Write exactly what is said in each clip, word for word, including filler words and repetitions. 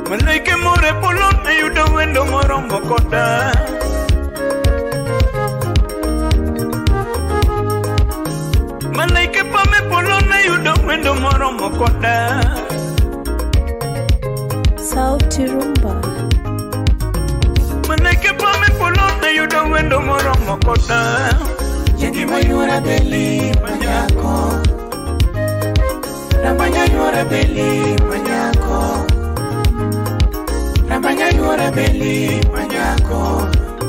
Malaike more polo na yudo wendo morombo koda. Malaike pame polo na yudo wendo morombo koda. Sauti Rumba. Malaike pame polo na yudo wendo morombo koda. Yegi mayura beli manyako. Rabanya yura beli manyako. Rabanya yura beli manyako.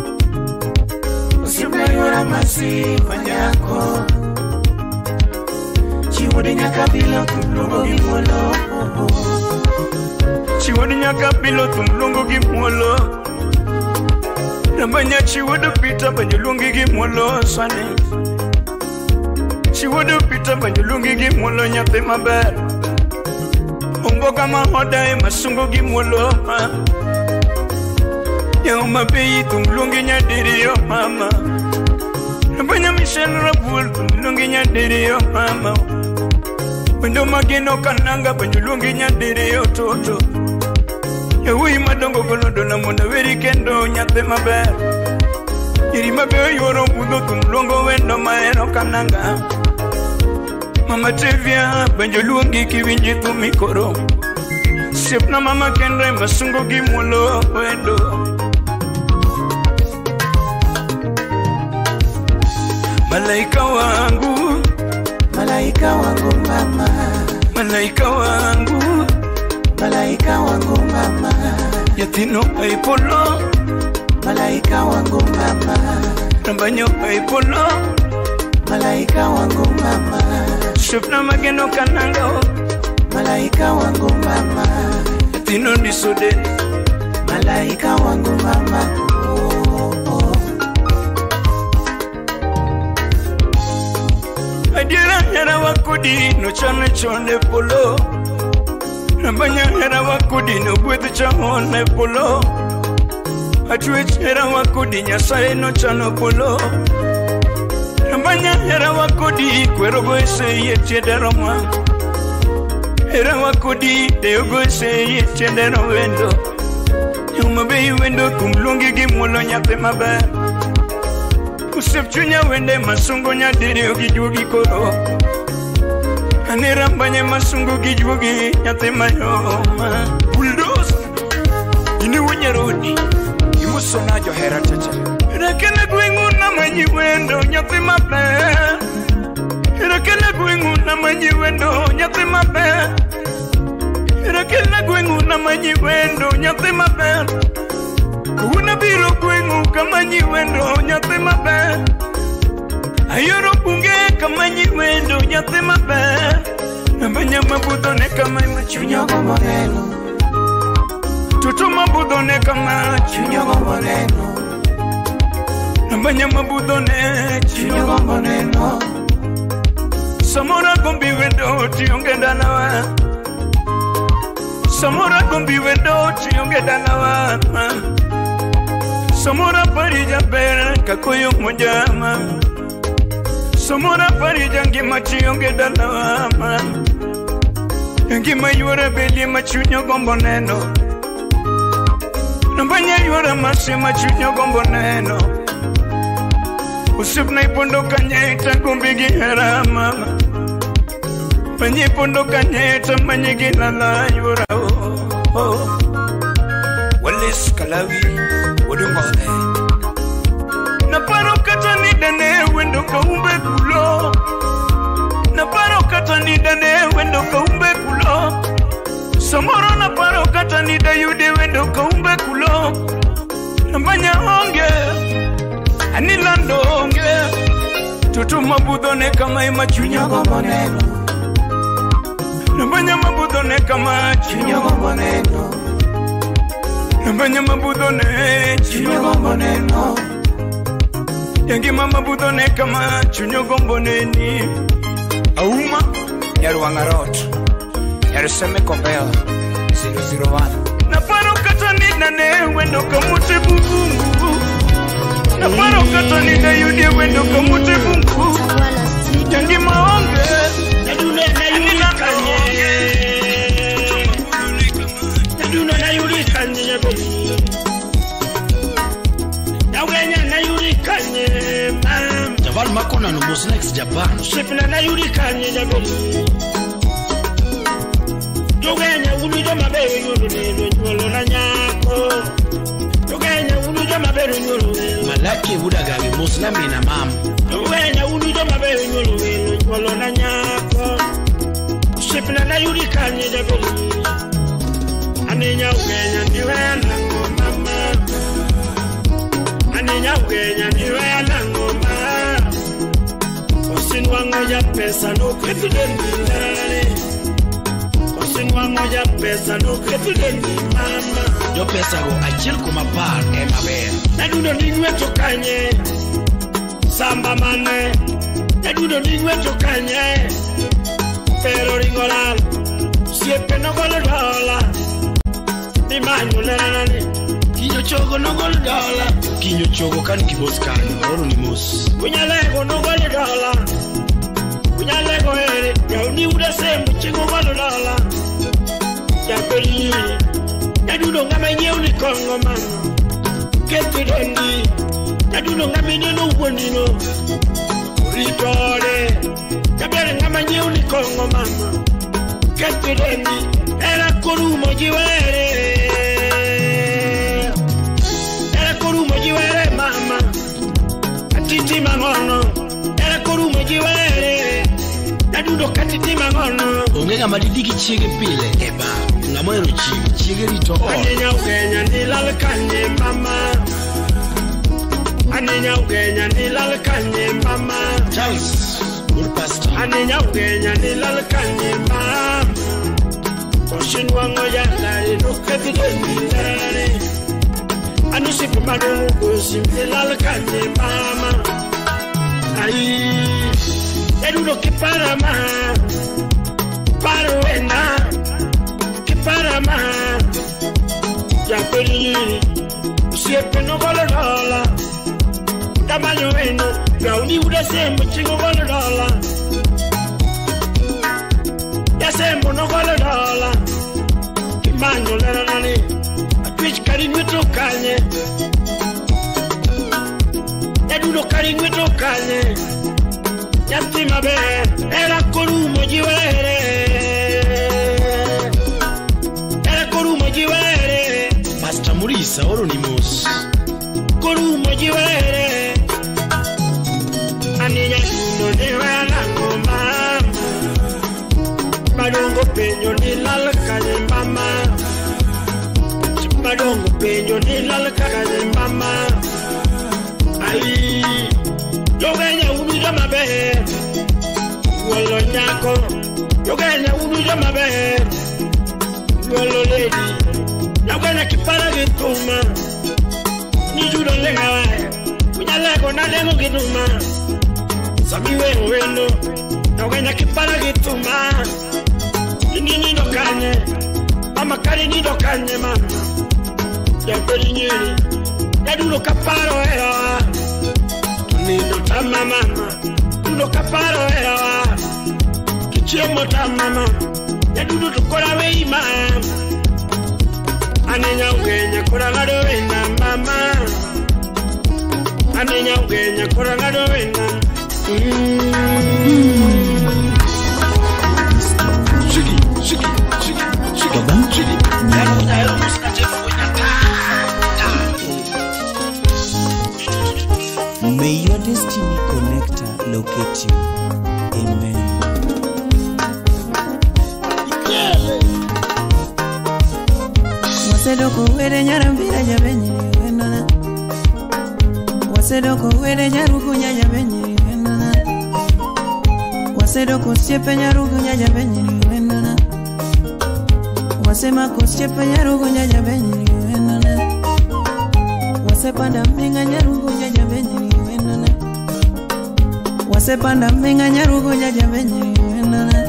Usimba yura masi manyako. Chiwodi nyaka bilo tumlungo gimolo. Chiwodi nyaka bilo tumlungo gimolo. Rabanya chiwodo pita banyulungi gimolo sane. Chiwodo pita banyulungi gimolo nyathi maber. Omboga mahoda e masungo gimolo ma. Yao mabeyi tumlungi nyadiri yo mama. Rabanya Michelle Rabul tumlungi nyadiri yo mama. Wendo magino kananga banyulungi nyadiri yo toto. Yui madongo golodo na mona veri kendo nyathi maber. Iri mabe yoro budo tumlongo wendo maero kananga. Mama Tevia banjo luongi kiwinji tumikoro. Siep na mama Kendra masungo gimolo wendo. Malaika wangu, Malaika wangu mama. Malaika wangu, Malaika wangu mama. Yatino haipolo. Malaika wangu mama. Rambanyo haipolo. Malaika wangu mama. Shupna mageno kananga. Malaika wangu mama. Yatino nisode. Malaika wangu mama. Oh, oh. Adira hera wakudi no chane chone polo. Rambanya hera wakudi no gwedh chone polo. Atwech hera wakudi nyasaye no chano polo. Rambanya hera wakudi kwero go ese yetiende roma. Hera wakudi deo go ese yetiende no wendo. Yuma be wendo kumlungi gimolo nyathi maber. Usep chunya wende masungo nyadiri ogijugi koro. Ane rambanye masungo gijugi nyathi mayoma. Bulldozer ini wanyarodi imusona jo hera chacha. Rakene gwingu na manyi wendo nyathi maber. Rakene gwingu na manyi wendo nyathi maber. Rakene gwingu na manyi wendo nyathi maber. Una biro gwingu kamanyi wendo nyathi maber. Ayoro bunge kamanyi wendo nyathi maber. Nambanya mabudo ne kama Chunya gombo neno. Tutu mabudo ne kama Chunya gombo neno. Nambanya mabudo ne Chunya gombo neno. Samora gombi wendo tiyonge dalawa. Samora gombi wendo tiyonge dalawa. Samora parija bera kakoyo mojama. Samora parija ngima chiyonge dalawa. Ngima yuara beli machunyo gombo neno. Nambanya yuara masi machunyo gombo neno. Usip na ipondo kanyeta kumbigi hera mama. Panyi pondo kanyeta manyigi lala yuara oh oh. Walis kalawi udungode. Naparo kata ni dane wendo kaumbe kulo. Naparo kata ni dane wendo kaumbe kulo. Samoro naparo kata ni dayude wendo kaumbe kulo. Nambanya honge anilando honge. Tutu mabudo ne kama ima chunya gombo neno. Nambanya mabudo ne kama Chunya gombo neno. Nambanya mabudo ne Chunya gombo neno. Yangi mama budo ne kama chunyo gombo neni. Auma Nyaru Wangarot Nyaru Seme Kombeo zero zero one. Naparo kata ni nane wendo kamute bungu. Naparo kata ni na yudie wendo kamute bungu. Yangi maonge Nadune na yudi kanye Nadune na yudi What's next, Japan? Shipna na yuri kanye jabeli. Yogenya ulu jama beri yulu nilo nyolo na nyako. Yogenya ulu jama beri yulu nilo. Malaki buda gabi muslimi na mam. Yogenya ulu jama beri yulu nilo nyolo na nyako. Shipna na yuri kanye jabeli. Anenya ugenya niwe nango mama. Anenya ugenya niwe nango mama. Osinwa ngoja pesa no kretudeni nane. Osinwa ngoja pesa no kretudeni mama. Yo pesa go achil kuma par ema be. Nadudo ningwe tokanye. Samba mane. Nadudo ningwe tokanye. Pero ringolal. Siempre no gol dola. Ni manyo nane. Kinyo chogo no gol dola. Kinyo chogo kan kiboskan. Oro ni mos. Kunyalego no gol dola. Kunyalego ere. Ya uni uda sembu chingo gol dola. Ya peli. Ya dudo ngame nye uni kongo mama. Ketu dendi. Ya dudo ngame nye no uwenino. Ritore. Ya bere ngame nye uni kongo mama. Ketu dendi. Era kurumo jiwere. Era kurumo jiwere mama. Atiti mangono. Era kurumo jiwere. Nadudo katiti mangono. Ongenga madidiki chige pile. Eba. Ngamoyo chige. Chige rito. Anenya ugenya nilalakanye mama. Anenya ugenya nilalakanye mama. Charles. Good pastor. Anenya ugenya nilalakanye mama. Oshinwa ngoja lari nukati deni lari. Anusipi madungu kusi nilalakanye mama. Ayi. Edudo kipara ma. Paro wena. Kipara ma. Ya peli. Siempre no golo dola. Tamaño weno. Gauni uda sembo chingo golo dola. Ya sembo no golo dola. Kimanyo lera nani. Atwich kari nwito kanye. Edudo kari nwito kanye. Yastima be. Era korumo jiwere. Era korumo jiwere. Pastor Murisa oro ni mos. Korumo jiwere. Aninya no niwe nango mama. Madongo penyo nilalakanye mama. Madongo penyo nilalakanye mama. Ayi. Yogenya unu jama be. Wolo nyako. Yogenya unu jama be. Wolo lady. Yogenya kipara gituma. Nijudo lenga wae. Kunyalego na lengo gituma. Samiwe wendo. Yogenya kipara gituma. Nini nido kanye. Mama kari nido kanye mama. Yapeli nyeri. Yadudo kaparo era. Nido tama mama. Dudo kaparo era. Kichemo tama mama. Yadudo tukora wei mama. Anenya ugenya kora ngado wena mama. Anenya ugenya kora ngado wena. Shiki, shiki, shiki, shiki, shiki. Yaro yaro muskache funyaka. May your destiny connector locate you. Amen. Wasedoko wede nyarambira jabenyi wenana. Wasedoko wede nyarugu nyajabenyi wenana. Wasedoko siepe nyarugu nyajabenyi wenana. Wasemako siepe nyarugu nyajabenyi wenana. Wasepanda minga nyarugu nyajabenyi wenana. Wasepanda minga nyarugu nyajabenyi wenana.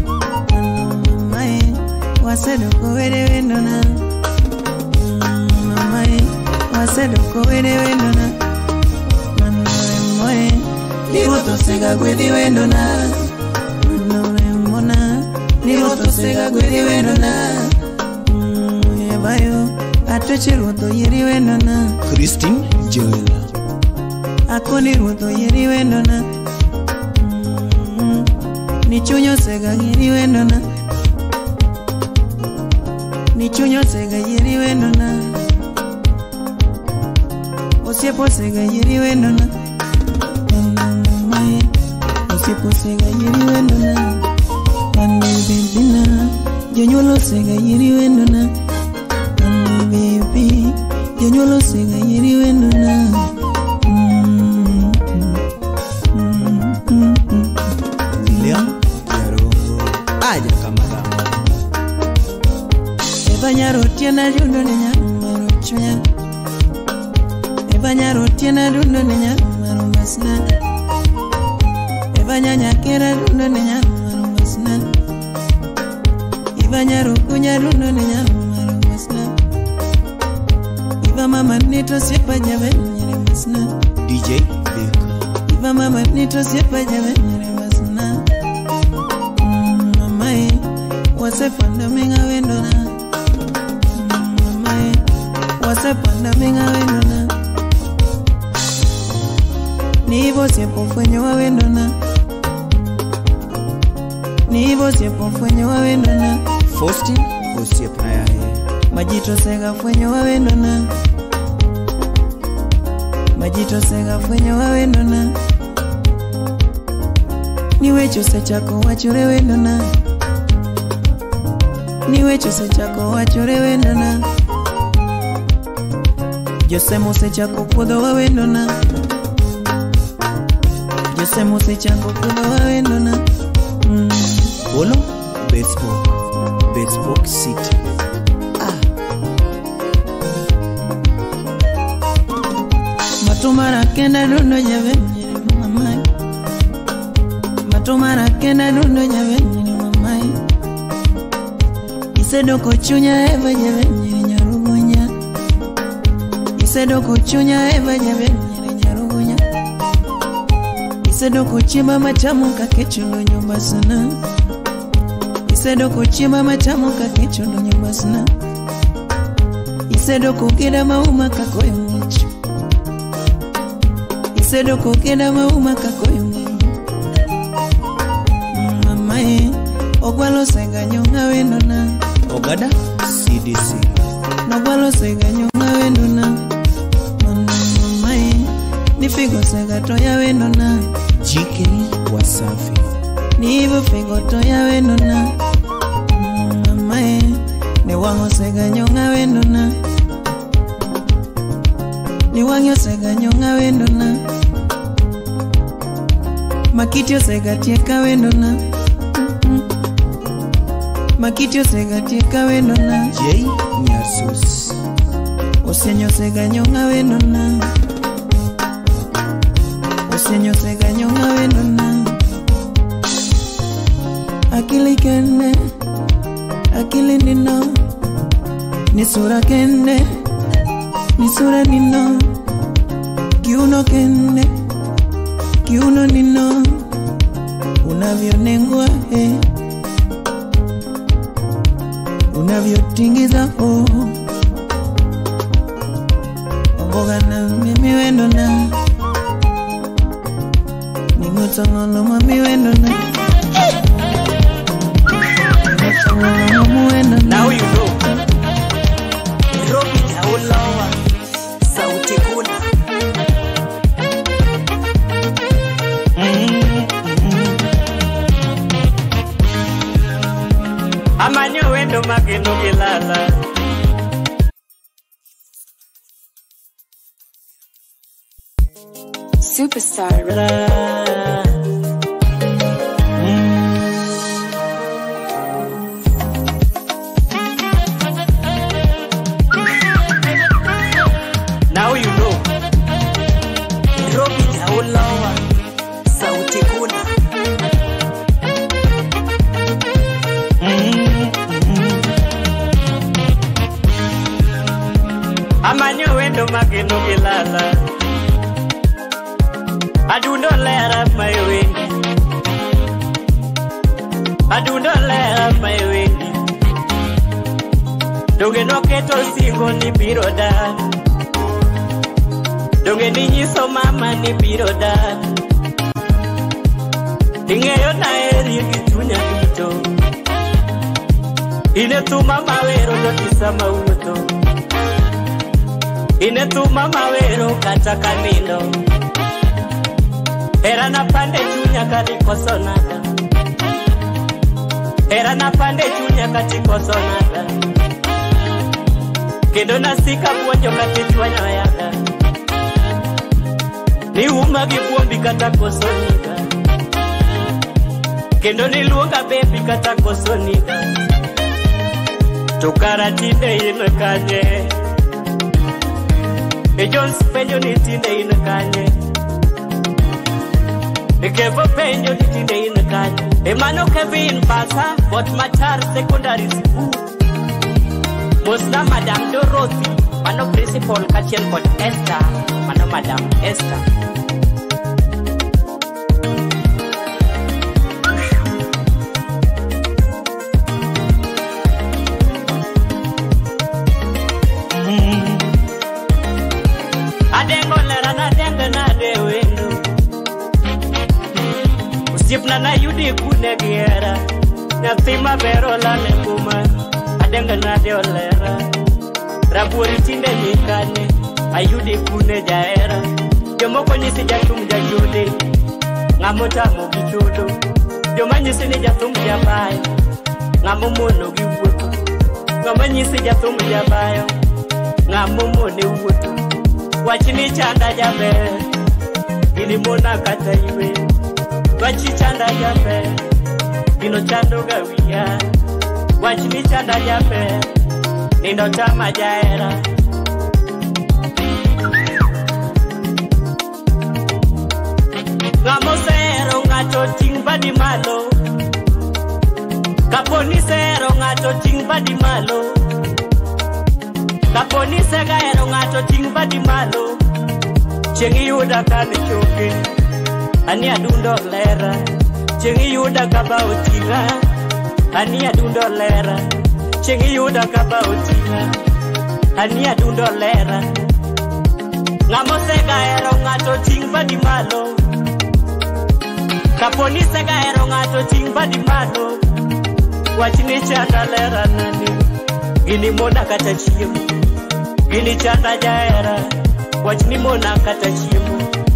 Mamae wasedoko wede wenana. Wasedoko wede wendona. Manoe moe. Niroto sega gwedi wendona. Manoe mona. Niroto sega gwedi wendona. Ebayo. Atoche roto yeri wendona. Christine Joel. Akoni roto yeri wendona. Ni chunyo sega giri wendo na Ni chunyo sega giri wendo na Osiepo sega giri wendo na Mamae Osiepo sega giri wendo na Ande baby na Jonyolo sega giri wendo na Ande baby Jonyolo sega giri wendo na Evanyaro tiena dundo ninya maro chunya Evanyaro tiena dundo ninya maro masna Evanyanya kera dundo ninya maro masna Evanyaro kunya dundo ninya maro masna Eva mama nito sepa jabe nyere masna D J Beka. Eva mama nito sepa jabe nyere masna Mama e wase fanda minga wendo na Wase panda minga wendo na Nivo siepo fwenye wa wendo na Nivo siepo fwenye wa wendo na Faustin Osiepo na yae. Majito sega fwenye wa wendo na Majito sega fwenye wa wendo na Niwe chose chako wachure wendo na Niwe chose chako wachure wendo na Jose mose chako kudo wa wendo na Jose mose chako kudo wa wendo na mm. Bolo Bespoke Bespoke City. Ah Matumara kenda dundo jabe nyere mamai Matumara kenda dundo jabe nyere mamai Isedo kochunya eva jabe nyere nyarugunya Isedo kuchunya eva jabe nyere nyarugunya Isedo kuchimba matamu kakechundo nyumba sana Isedo kuchimba matamu kakechundo nyumba sana Isedo kukida mauma kakoyo mwichu Isedo kukida mauma kakoyo mwichu Mamae Ogwalo sega nyonga wendo na Ogada C D C. Nogwalo sega nyonga wendo na Ni figo sega toya wendo na G K Wasafi. Ni hivyo figo toya wendo na Mamae Ni wango sega nyonga wendo na Ni wangyo sega nyonga wendo na Makitio sega tieka wendo na Makitio sega tieka wendo na J Nyasus. Osenyo sega nyonga wendo na Osenyo sega nyonga wendo na Akili kende Akili nino Nisura kende Nisura nino Kiuno kende Kiuno nino Unavyo nengwa eh Unavyo tingiza oh Omboga na mimi wendo na Ningutangolo mami wendo na Ningutangolo mami wendo na Now you know Robi Taulawa Sauti kuna Amanyo wendo mageno gilala Superstar. Now you know Robi Taulawa Sauti kuna Amanyo wendo mageno gilala Adundo lera my windy Adundo lera my windy Doge no keto singo ni biroda Doge ni nyiso mama ni biroda Ing'eyo naeri gi chunya duto. Ine thuma mawero notisa mawuotho. Ine thuma mawero kata kanindo. Era na pande chunya kalikoso nada. Era na pande chunya katikoso nada. Kendo nasika puonjo katichwanyo yaga. Ni uma gi buombi kata koso niga. Kendo ni luonga baby kata koso niga. To kara tinde in kanye. E Jones penjo ni tinde in kanye. E Kevo penjo ni tinde in kanye. E mano Kevin pasa but Matar secondary school. Mosna Madam Dorothy, mano principal kachiel kod Esther, mano Madam Esther. Adengo lera na denga na de wendo. Usipna na yudi kune giera. Nyathima bero la ne kuma. Adenga na de olera. Rabuori tinde nikane. Ayudi kune jaera. Jomoko nyisi jatum jajode. Ngamotamo gichodo. Joma nyisi ni jatum jabayo. Ngamomono gi wuotho. Ngama nyisi jatum jabayo. Ngamomone wuotho. Wachini chanda jabe. Gini mona kata iwe. Wachi chanda jabe. Gino chando gawia. Wachini chanda jabe. Nindo tama jaera. Ngamo sero ngato ting badi malo. Kaponi sero ngato ting badi malo. Kaponi sega ero ngato ting badi malo. Chengi yuda kane choke. Ani adundo lera. Chengi yuda kaba utinga. Ani adundo lera. Chengi yuda kaba utinga. Ani adundo lera. Ngamo sega ero ngato ting badi malo. Kaponi sega ero ngato ting badi malo. Wachini chanda lera nani. Gini mona kata chiemo. Gini chanda jaera. Wachini mona kata chiemo.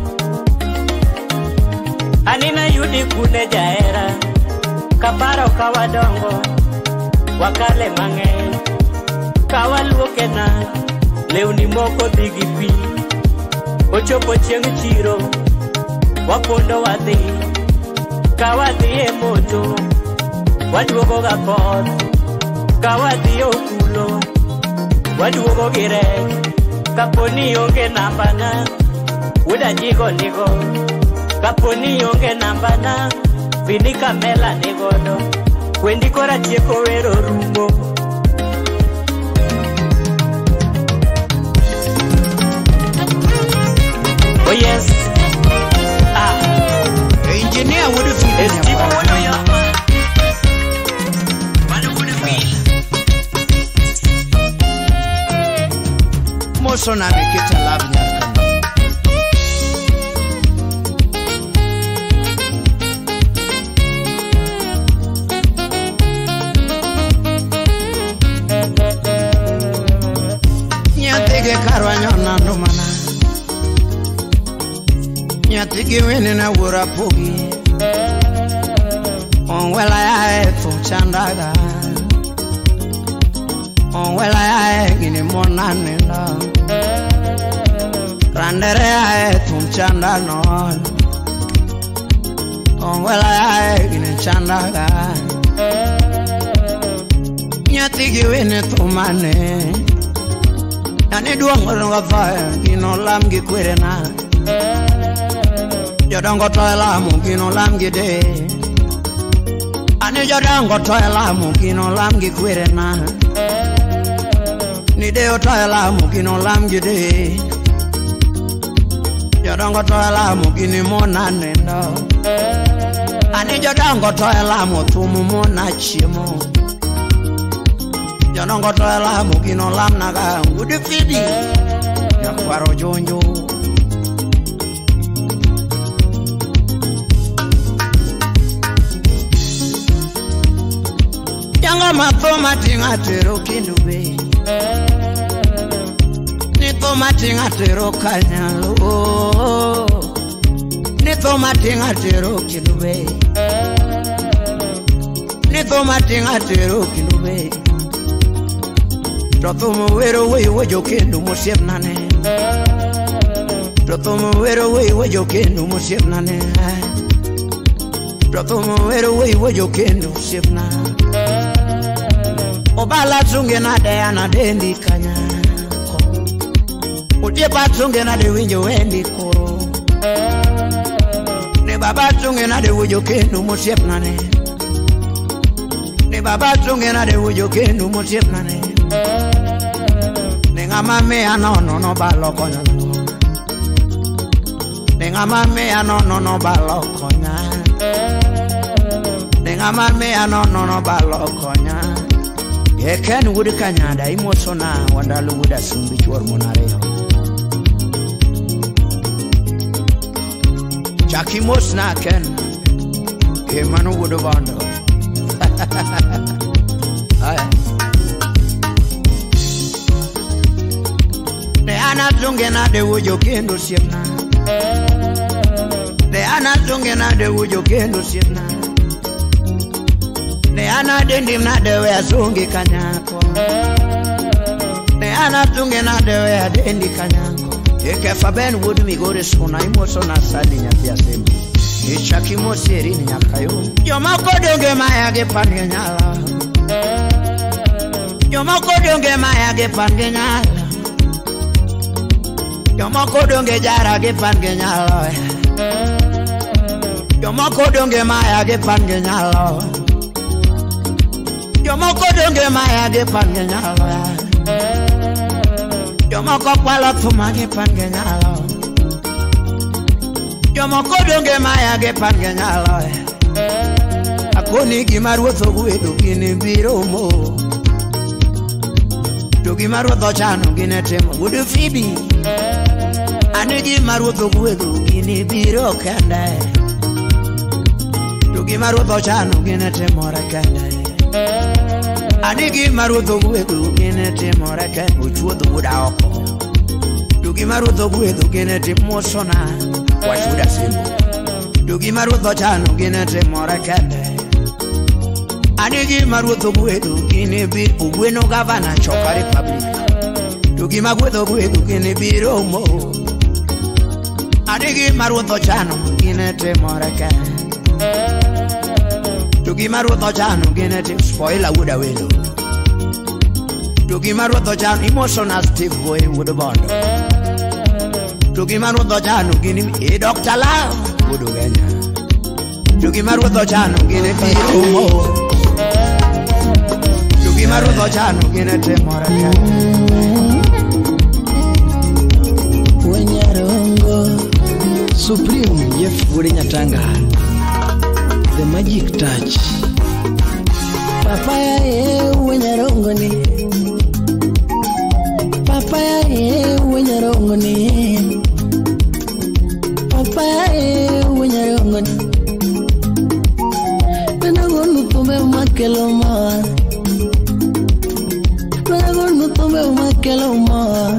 Anina yudi kune jaera. Kapara ukawa dongo. Wakale mange. Kawa luoke na. Leuni moko digi pi. Ochopo chieng chiro. Wapondo wadhi. Kawa dhiye moto. Waduogo ga koth. Kawa dhiye okulo. Waduogo gire. Kaponi onge nambana. Uda jigo nigo. Kaponi onge nambana. Vinika mela nigodo. Wendi kora chieko wero rumo. Oh yes. Ah. Engineer would have been It's deep one of your Moso na mikita love nyaka. Nyatige karwa nyona numana. Nyatige wene na wura pogi. Onwela ya efu chandaga. Onwela ya gini mona nenda. Randere ya efu chandano. Onwela ya gini chandaga. Nyatige wene tumane. Nani duango nga fire. Gino lam gi kwere na. Jodongo toy lamu gino lam gi de. Ani jodongo toy lamu gino lam gi kwere na. Ni deo toy lamu gino lam gi de. Jodongo toy lamu gini mona nendo. Ani jodongo toy lamu thumu mona chiemo. Jodongo toy lamu gino lam naga ngudi fidi. Nyakwaro jonjo. Chango matoma tinga tero kindube Nitoma tinga tero kanyalo Nitoma tinga tero kindube Nitoma tinga tero kindube Totomo wero we wojo kendo mosiep nane Totomo wero we wojo kendo mosiep nane Totomo wero we wojo kendo mosiep nane Obala tunge na Diana dendi kanya Ujepa tunge na de winjo wendi koro Ne baba tunge na de wojo kendo mosiep nane Ne baba tunge na de wojo kendo mosiep nane Ne ngama mea no no no balo konya Ne ngama mea no no no balo konya Ne ngama mea no no no balo konya Eken wudi kanyada imosona wandalu wuda sumbi chuor monareo Chaki mosna ken Kemanu wudu bondo Aya Ne ana tunge na de wujo kendo siepna Ne ana tunge na de wujo kendo siepna Ne ana dendi na dewe azungi kanyako Ne ana tunge na dewe adendi kanyako Eke faben wudu migore suna imoso na sali nyapia semu Ichaki mosiri ni nyakayo Yoma kodonge maya ge pange nyala Yoma kodonge maya ge pange nyala Yoma kodonge jara ge pange nyala Yoma kodonge maya ge pange nyala Yoma kodonge maya ge pange nyala Yoma kokwala tuma ge pange nyala Yoma kodonge maya ge pange nyala Akoni gimarwotho gwedo gini biro mo To gimarwotho chano gine temo Wudu Phoebe Ani gimarwotho gwedo gini biro kende To gimarwotho chano gine temo rekende Anigi marudho gwedo gine timo reke Uchuodho buda oko Dugi marudho gwedo gine timo sona Wachuda simu Dugi marudho chano gine timo reke Anigi marudho gwedo gine bir Ugweno gavana choka republic Dugi magwedo gwedo gine bir omo Anigi marudho chano gine timo reke Tugi marudho chano gine tim spoiler wuda welo Tugi marudho chano emotional Steve boy wuda bondo Tugi marudho chano gine e Doctor Love wuda ganya Tugi marudho chano gine biro mo Tugi marudho chano gine temora kanya Wenyarongo Supreme Jeff wuda nyatanga The Magic Touch Papaya e wenyarongo ni Papaya e wenyarongo ni Papaya e wenyarongo ni Benago nutume makelo ma Benago nutume makelo ma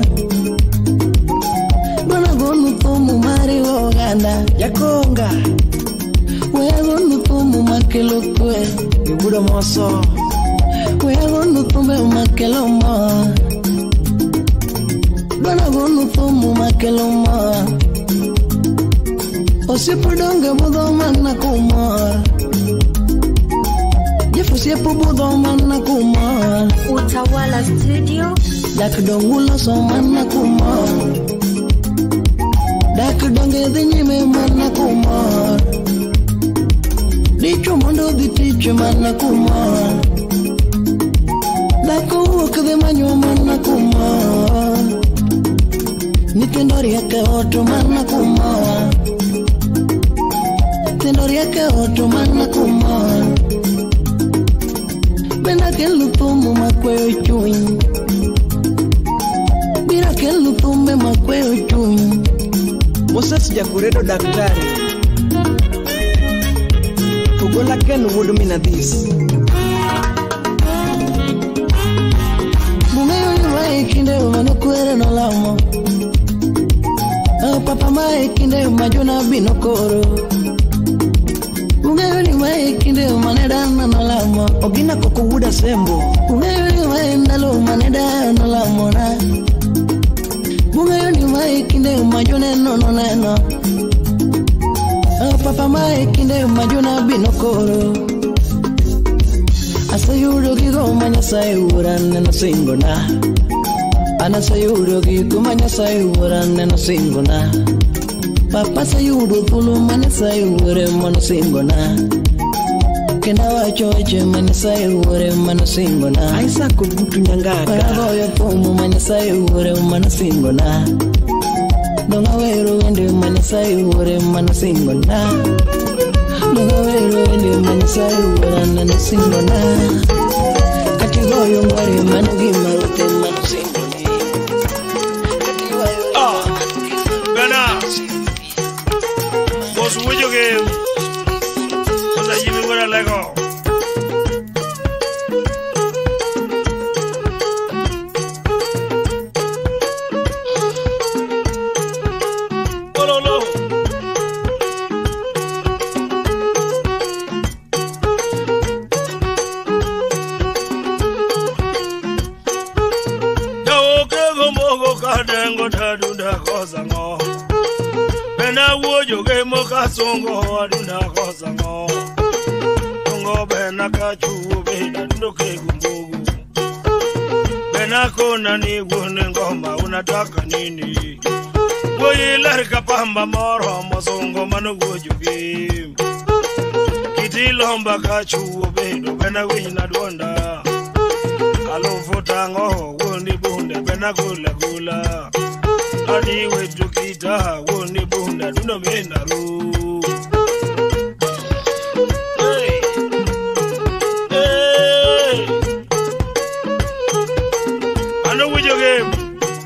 Benago nutume mari woganda Yakonga Wego nutumu makelo kwe Ibuda moso Wego nutume makelo ma Banago nutumu makelo ma Osipudonge budo manna kuma Jefu siepu budo manna kuma Utawala Studio Dakdongula so manna kuma Dakdonge dhinyime manna kuma Dicho mondo di ticho manna kuma Dako uok de manyo manna kuma Nitendori yake oto manna kuma Tendori yake oto manna kuma Bena ke lutumu makwe chuin Bira ke lutume makwe chuin Moses Jakuredo daktari Ugola ken would mean this mae kinde majuna bino koro Ungeyo ni mae kinde maneda na nalamo Ogina koko wuda sembo Ungeyo ni mae ndalo maneda na lamo na Ungeyo ni mae kinde majuna no no no Papa mae kinde majuna bino koro Asayudo kigo manya sayuran na singona Ana sayudo kigo manya sayuran na singona Papa sayudo pulu manya sayure mano singona Kenda wachoche manya sayure mano singona Aisa kubutu nyangaka Paragoyo pomu manya sayure mano singona Donga wero wende manya sayure mano singona Donga wero wende manya sayure mano singona Katigoyo mwari mano gimarote mano singona Ah, Bena Boss Wijo game Bosa Jimmy Wara Lego Ololo Yawo kego mogo kadengo tadunda kosa ngo Bena wojo ge moka songo adunda kosa ngo Ngo bena kachu bena ndoke gumbugu Bena kona ni wone ngoma unataka nini Woyi larika pamba moro mosongo mano wojo ge Kiti lomba kachu bena bena wina donda Alofu tango woni bunde bena gula gula Ani wetu kita woni bunda duno mena ru Hey Hey Ano wijo game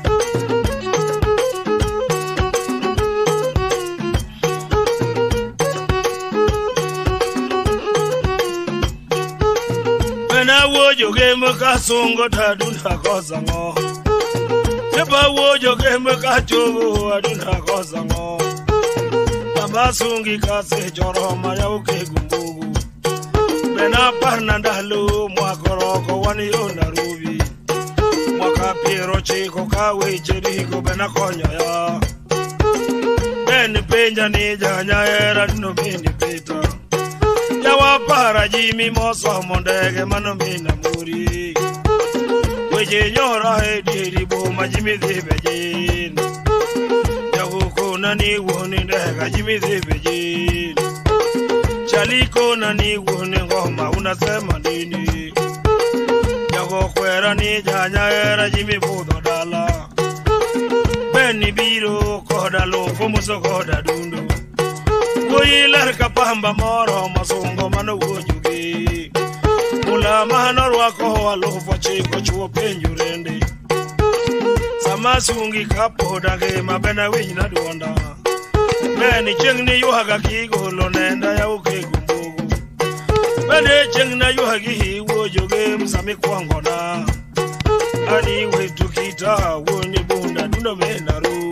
Bena wojo game kasongo taduna kosa ngo Neba wojo game kachogo aduna kosa ngo Tabasungi kase choroma ya uke gumbugu Bena parna ndalu mwakoroko wani yona rubi Mwaka piero chiko kawe chiriko bena konya ya Beni penja ni janya era dino bini pita Yawa para jimi moso mondege mano mina muri Weje nyora hediri boma jimi dhibe jin Yahuko nani woni ndega jimi dhibe jin Chaliko nani woni ngoma unasema nini Yago kwera ni janya era jimi budo dala Beni biro koda lofo muso koda dundu Woyi larika pamba moro masongo mano wojugi Mula mahana rwako alofo chiko chuo penju rende Samasungi kapo dage mabena wina duonda Beni chengni yuhaga kigo lonenda ya uke gumbugu Beni chengna yuhagi hi wojugi msami kwangona Ani wetu kita woni bunda duno mena ru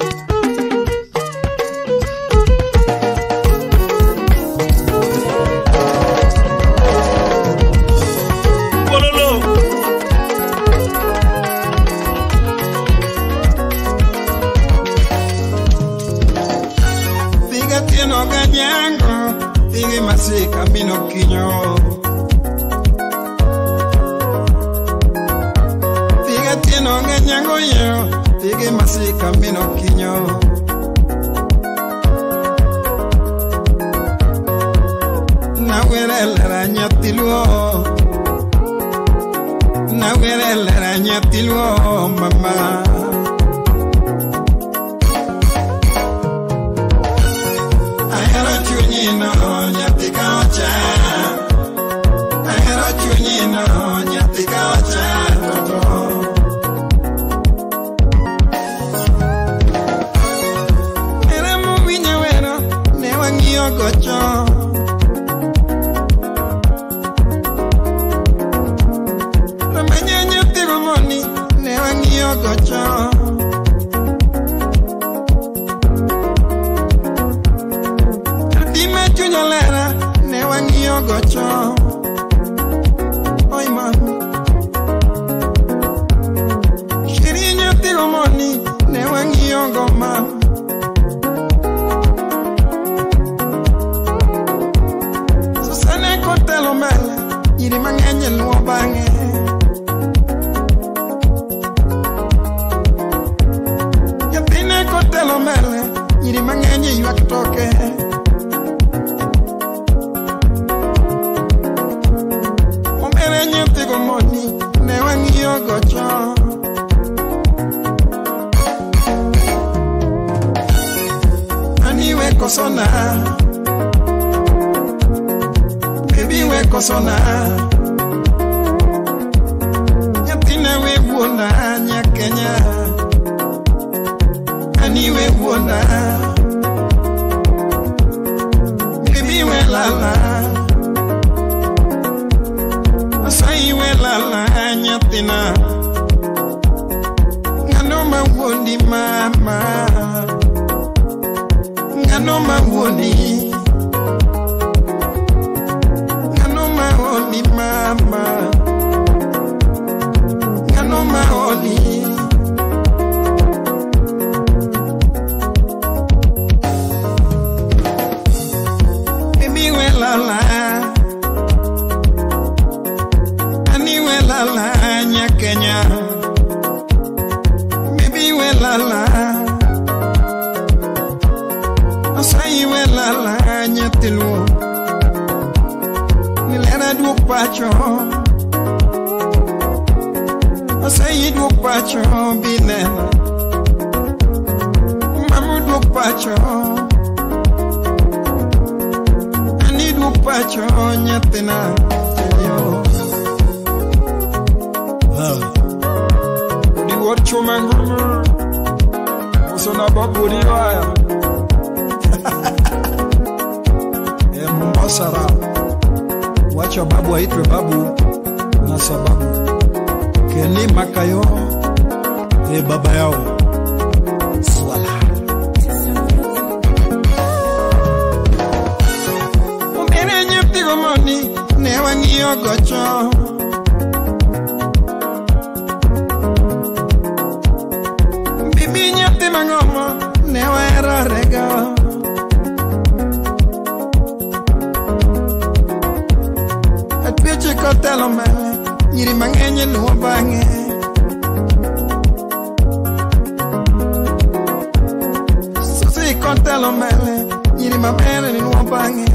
Fige masika bino kinyo Fige tieno nganyango yo Fige masika bino kinyo Na were lera nyatiluo Na were lera nyatiluo mama No, nyatika ocha. Ahero chunyi no, nyatika ocha. Era mu winya wero, ne wangio gocho. Ramanya nyatiko moni, ne wangio gocho. gocho. Oi man. Shirinya tigo moni ne wangi yongo man. Susane kotelo mele yiri mangenye luo bange. Yapine kotelo mele yiri mangenye yuak toke. Aniwe kosona, baby we kosona. Yatina we wona nya Kenya. Aniwe wona, baby we lala. Asai we lala nyatina. Ngano mawoni mama. Ngano mawoni. Ngano mawoni mama. Ngano mawoni. Baby we lala. Aniwe lala nya Kenya. Baby we lala. Asai we lala nya tinu. Nilera du pacho. Asai du pacho binela. Mamu du pacho. Ani du pacho nya tina. Di watcho manguru. Usona babu di waya. Mbasara. Wacha babu aitwe babu na sababu. Keni makayo e baba yao. Swala. Umbere nyeptigo moni ne wangi yogocho. Bibi nyepti mangomo ne wera rega. Atweche kotelo mele yiri mangenye luo bange. Susi kotelo mele yiri mabere ni luo bange.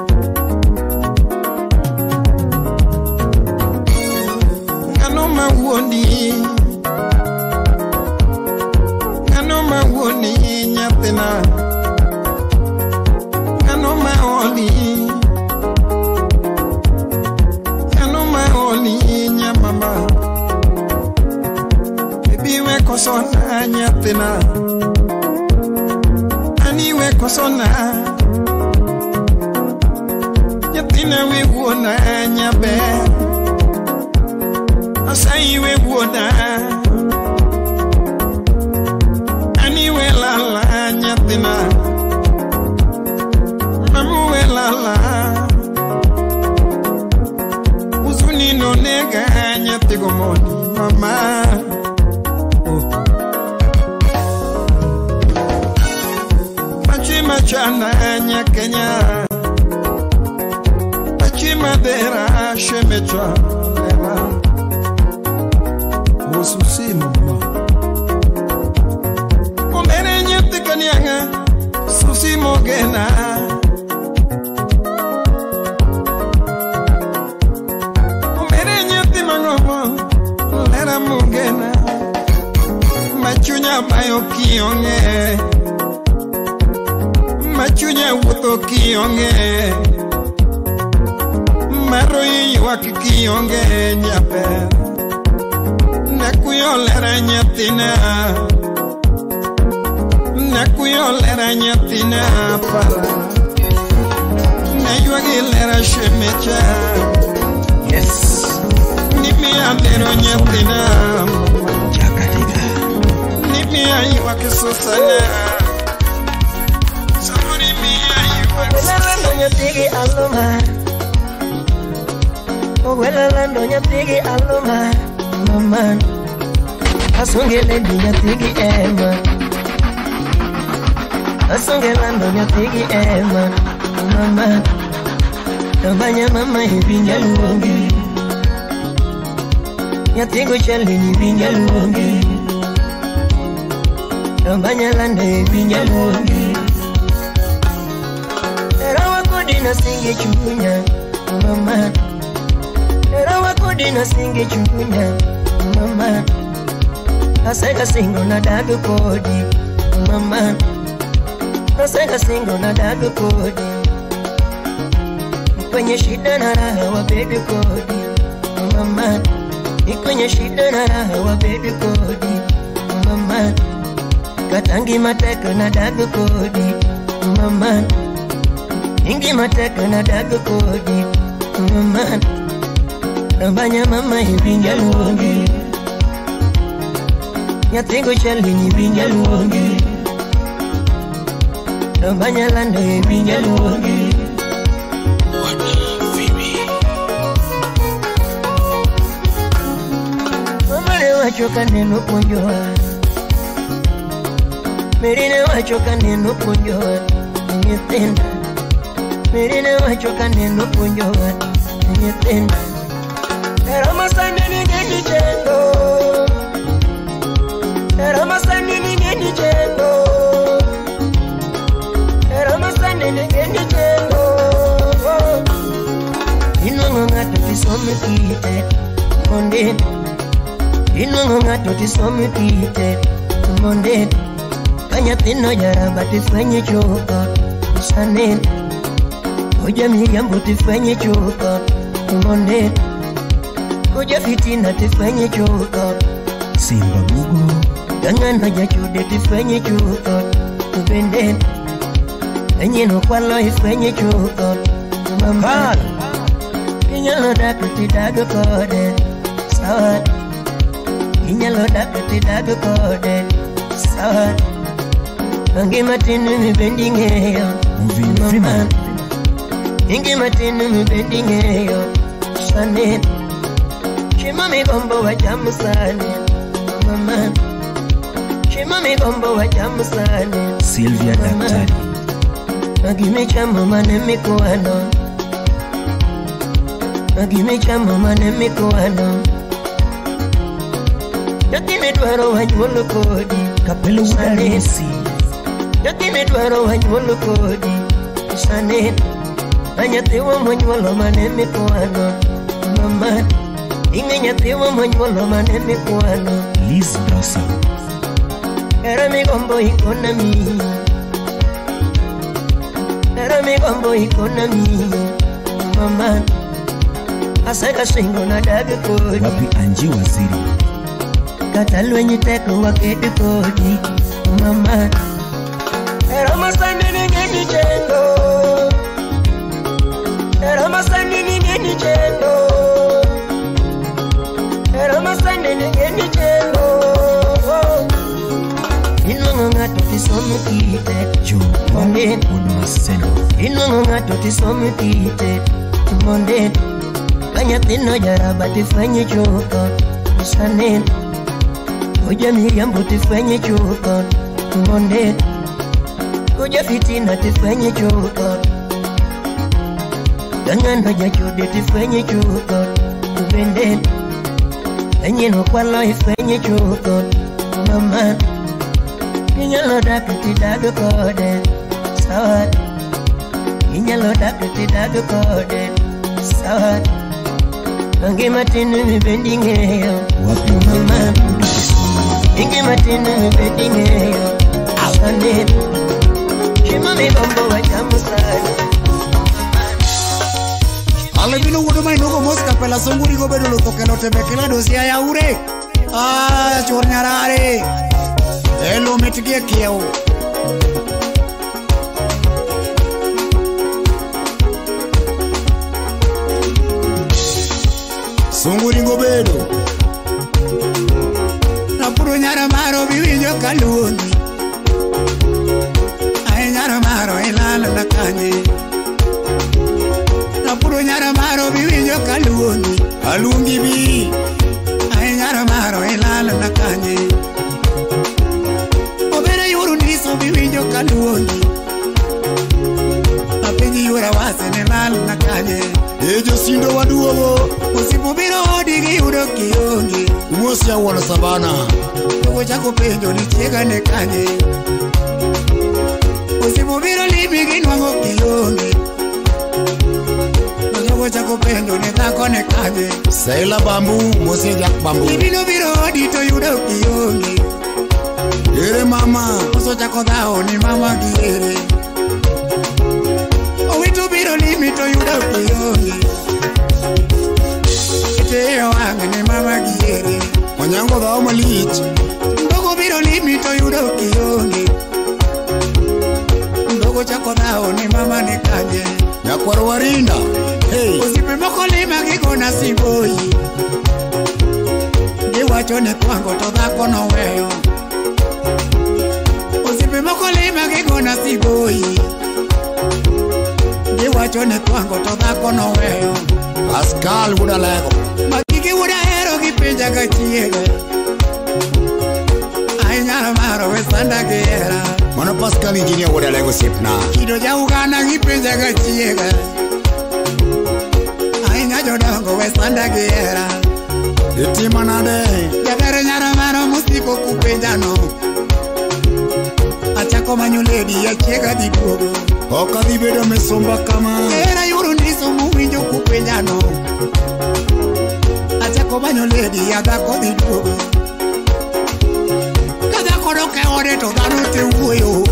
Ngano mawoni. Ngano mawoni nyatina. Ngano mawoni. Nya mama. Baby we kosona nyatina. Ani we kosona. Nyatina we wona nyabe. Asai we wona. Ani we lala nyatina. Mamu we lala. No nega nyatigo moni mama. Oh. Machi machana nya Kenya. Machi madera shemecha lera. Mususi mama. Umbere nyatiga nyanga. Susi mogena. Lera mugena. Machunya bayo kionge. Machunya wuto kionge. Maroi waki kionge nyape. Nakuyo lera nyatina. Nakuyo lera nyatina para. Nayuagi lera shemecha. Yes. Nimi andero nyatina. Jakadiga. Nimi ayi wakisosana. Samuri mi ayi wakisosana. nyathigi aluma mama asongele di nyathigi ema asongela ndo nyathigi ema mama tambanya mama ibinya luongi nyathigo chali ni ibinya luongi tambanya lande ibinya luongi erawa kodi na singe chunya mama erawa kodi na singe chunya mama aseka singo na dago kodi mama aseka singo na dago kodi kwenye shida na raha wa baby kodi mama kwenye shida na raha wa baby kodi mama katangi mateka na dago kodi mama ingi mateka na dago kodi mama tambanya mama ibinya luongi nyathigo chali ni ibinya luongi tambanya lande ibinya luongi mama ne wachoka neno ponjoa merine wachoka neno ponjoa nyetenda merine wachoka neno ponjoa nyetenda Rama sande ni geni chendo Rama sande ni geni chendo Rama sande ni geni chendo Inongo ngato tisome kite Monde Inongo ngato tisome kite Monde Kanya tino jaraba tifenye choka Sanen Oja miyambo tifenye choka Monde Kuja fitina tifenye choka Simba Mugo Gangana jachude tifenye choka Ubende Enye no kwalo ifenye choka Mama Inyalo dakuti dago kode Sawa Inyalo dakuti dago kode Sawa Angi matinu mi bendi ngeyo Mama Ingi matinu mi bendi ngeyo Sanen Shima mi gombo wa jamu sane mama Shima mi gombo wa jamu sane Sylvia Daktari Agime chamo mane mikuano Agime chamo mane mikuano Yakime dwaro wa nyuolo kodi Kapelo Udarisi Yakime dwaro wa nyuolo kodi Sane Anyatewa manyuolo mane mikuano mama Inge nyathiwa manyuolo mane mikuano Liz Brosa Era mi gombo ikona mi Era mi gombo ikona mi Mama Aseka singo na dago kodi Wapi Anji Waziri Katalwe nyiteko wakedi kodi Mama Era masani ni ngeni chendo Era masani ni ngeni chendo Rama sande ni geni chelo Inongo ngato tisomu kite Jo Monde Unumaseno Inongo ngato tisomu kite Monde Kanya tino jaraba tifenye choka Sanen Kuja miriambo tifenye choka Monde Kuja fitina tifenye choka Gangana jachude tifenye choka Ubende Enye no kwalo ifenye choka Mama Inyalo dakuti dago kode Sawa Inyalo dakuti dago kode Sawa Angi matinu mi bendi ngeyo Wapi Mama Ingi matinu mi bendi ngeyo Asane Shima mi gombo wa jamu sani Alevino wudu mai nugo moska pela songuri go bedo lo tokelo tebekela dosia ya ure ah chornyarare elo metike kiao songuri go bedo na puro nyara maro biwinjo kaluoni ay nyara maro ilala nakanye Apuro nyara maro biwinjo kaluongi. Aluongi bi. Ai nyara maro ilal na kanye. Obere yuru niso biwinjo kaluongi. Apenji yura wase ne lal na kanye. Ejo sindo waduogo. Osipo biro odi gi yudo kiongi. Umosi ya wana sabana. Togo chako penjo ni chiega ne kanye. Osipo biro limi gi nwango kiongi. Togo chako penjo ni thako ne kanye. Saila bambu, mose jak bambu. Ibino biro odi to yudo kiongi. Ere mama. Oso chako dhao ni mama gi ere. Owito biro limi to yudo kiongi. Ite wange ni mama gi ere. Onyango dhao malich. Ndogo biro limi to yudo kiongi. Ndogo chako dhao ni mama ni kanye. Nyakwaro warinda. Hey. Osipe moko lima gigona siboi. Giwacho ne kwango to dhako no weyo. Osipe moko lima gigona siboi. Giwacho ne kwango to dhako no weyo. Pascal wuda lego. Makiki wuda hero gipenja gachiega. Ai nyara maro we sanda gera. Mana Pascal engineer wuda lego sipna. Kido ja ugana gipenja gachiega. Ai nyajo dongo we sanda gera. Itima nade. Jagare nyara maro musiko kupenja no. Achako manyo lady ya chiega di duogo. Oka di bedo mesomba kama. Era yuru niso muwinjo kupenja no. Achako manyo lady ya dhako di duogo. Kadhako doke ode to dhano te uoyo.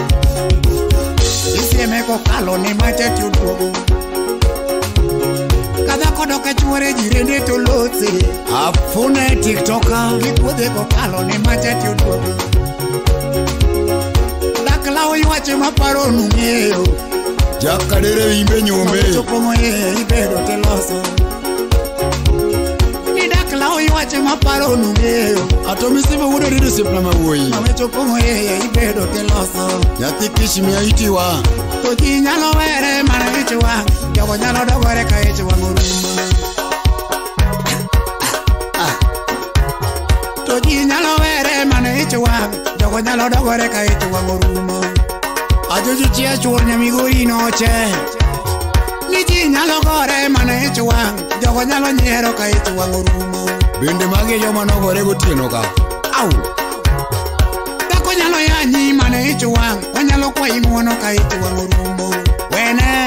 Isieme kokalo ni machati uduogo. Kadhako doke chuore jirende to lotse. Afune tiktoka. Gikuodhe kokalo ni machati uduogo. Dakla oywache maparo nung'eyo. Jakadere imbe nyombe. Chopongo ye ibedo te loso. Ni dakla oywache maparo nung'eyo. Atomisibe wuda dido sipna mawoi. Mame chopongo ye ibedo te loso. Nyati kishimia itiwa. To ji nyalo were mana ichwa. Jogo nyalo dogore ka ichwa nguruma. To ji nyalo were mana ichwa. Jogo nyalo dogore ka ichwa nguruma. Ajoji chia chuor nyamigori noche. Ni ji nyalo gore mana ichwa. Jogo nyalo nyiero ka ichwa nguruma. Bende mage joma nogore gotieno ka. Au. Dhako nyalo yanyi mana ichwa. Wanyalo kwa imuono ka ichwa nguruma. Wene.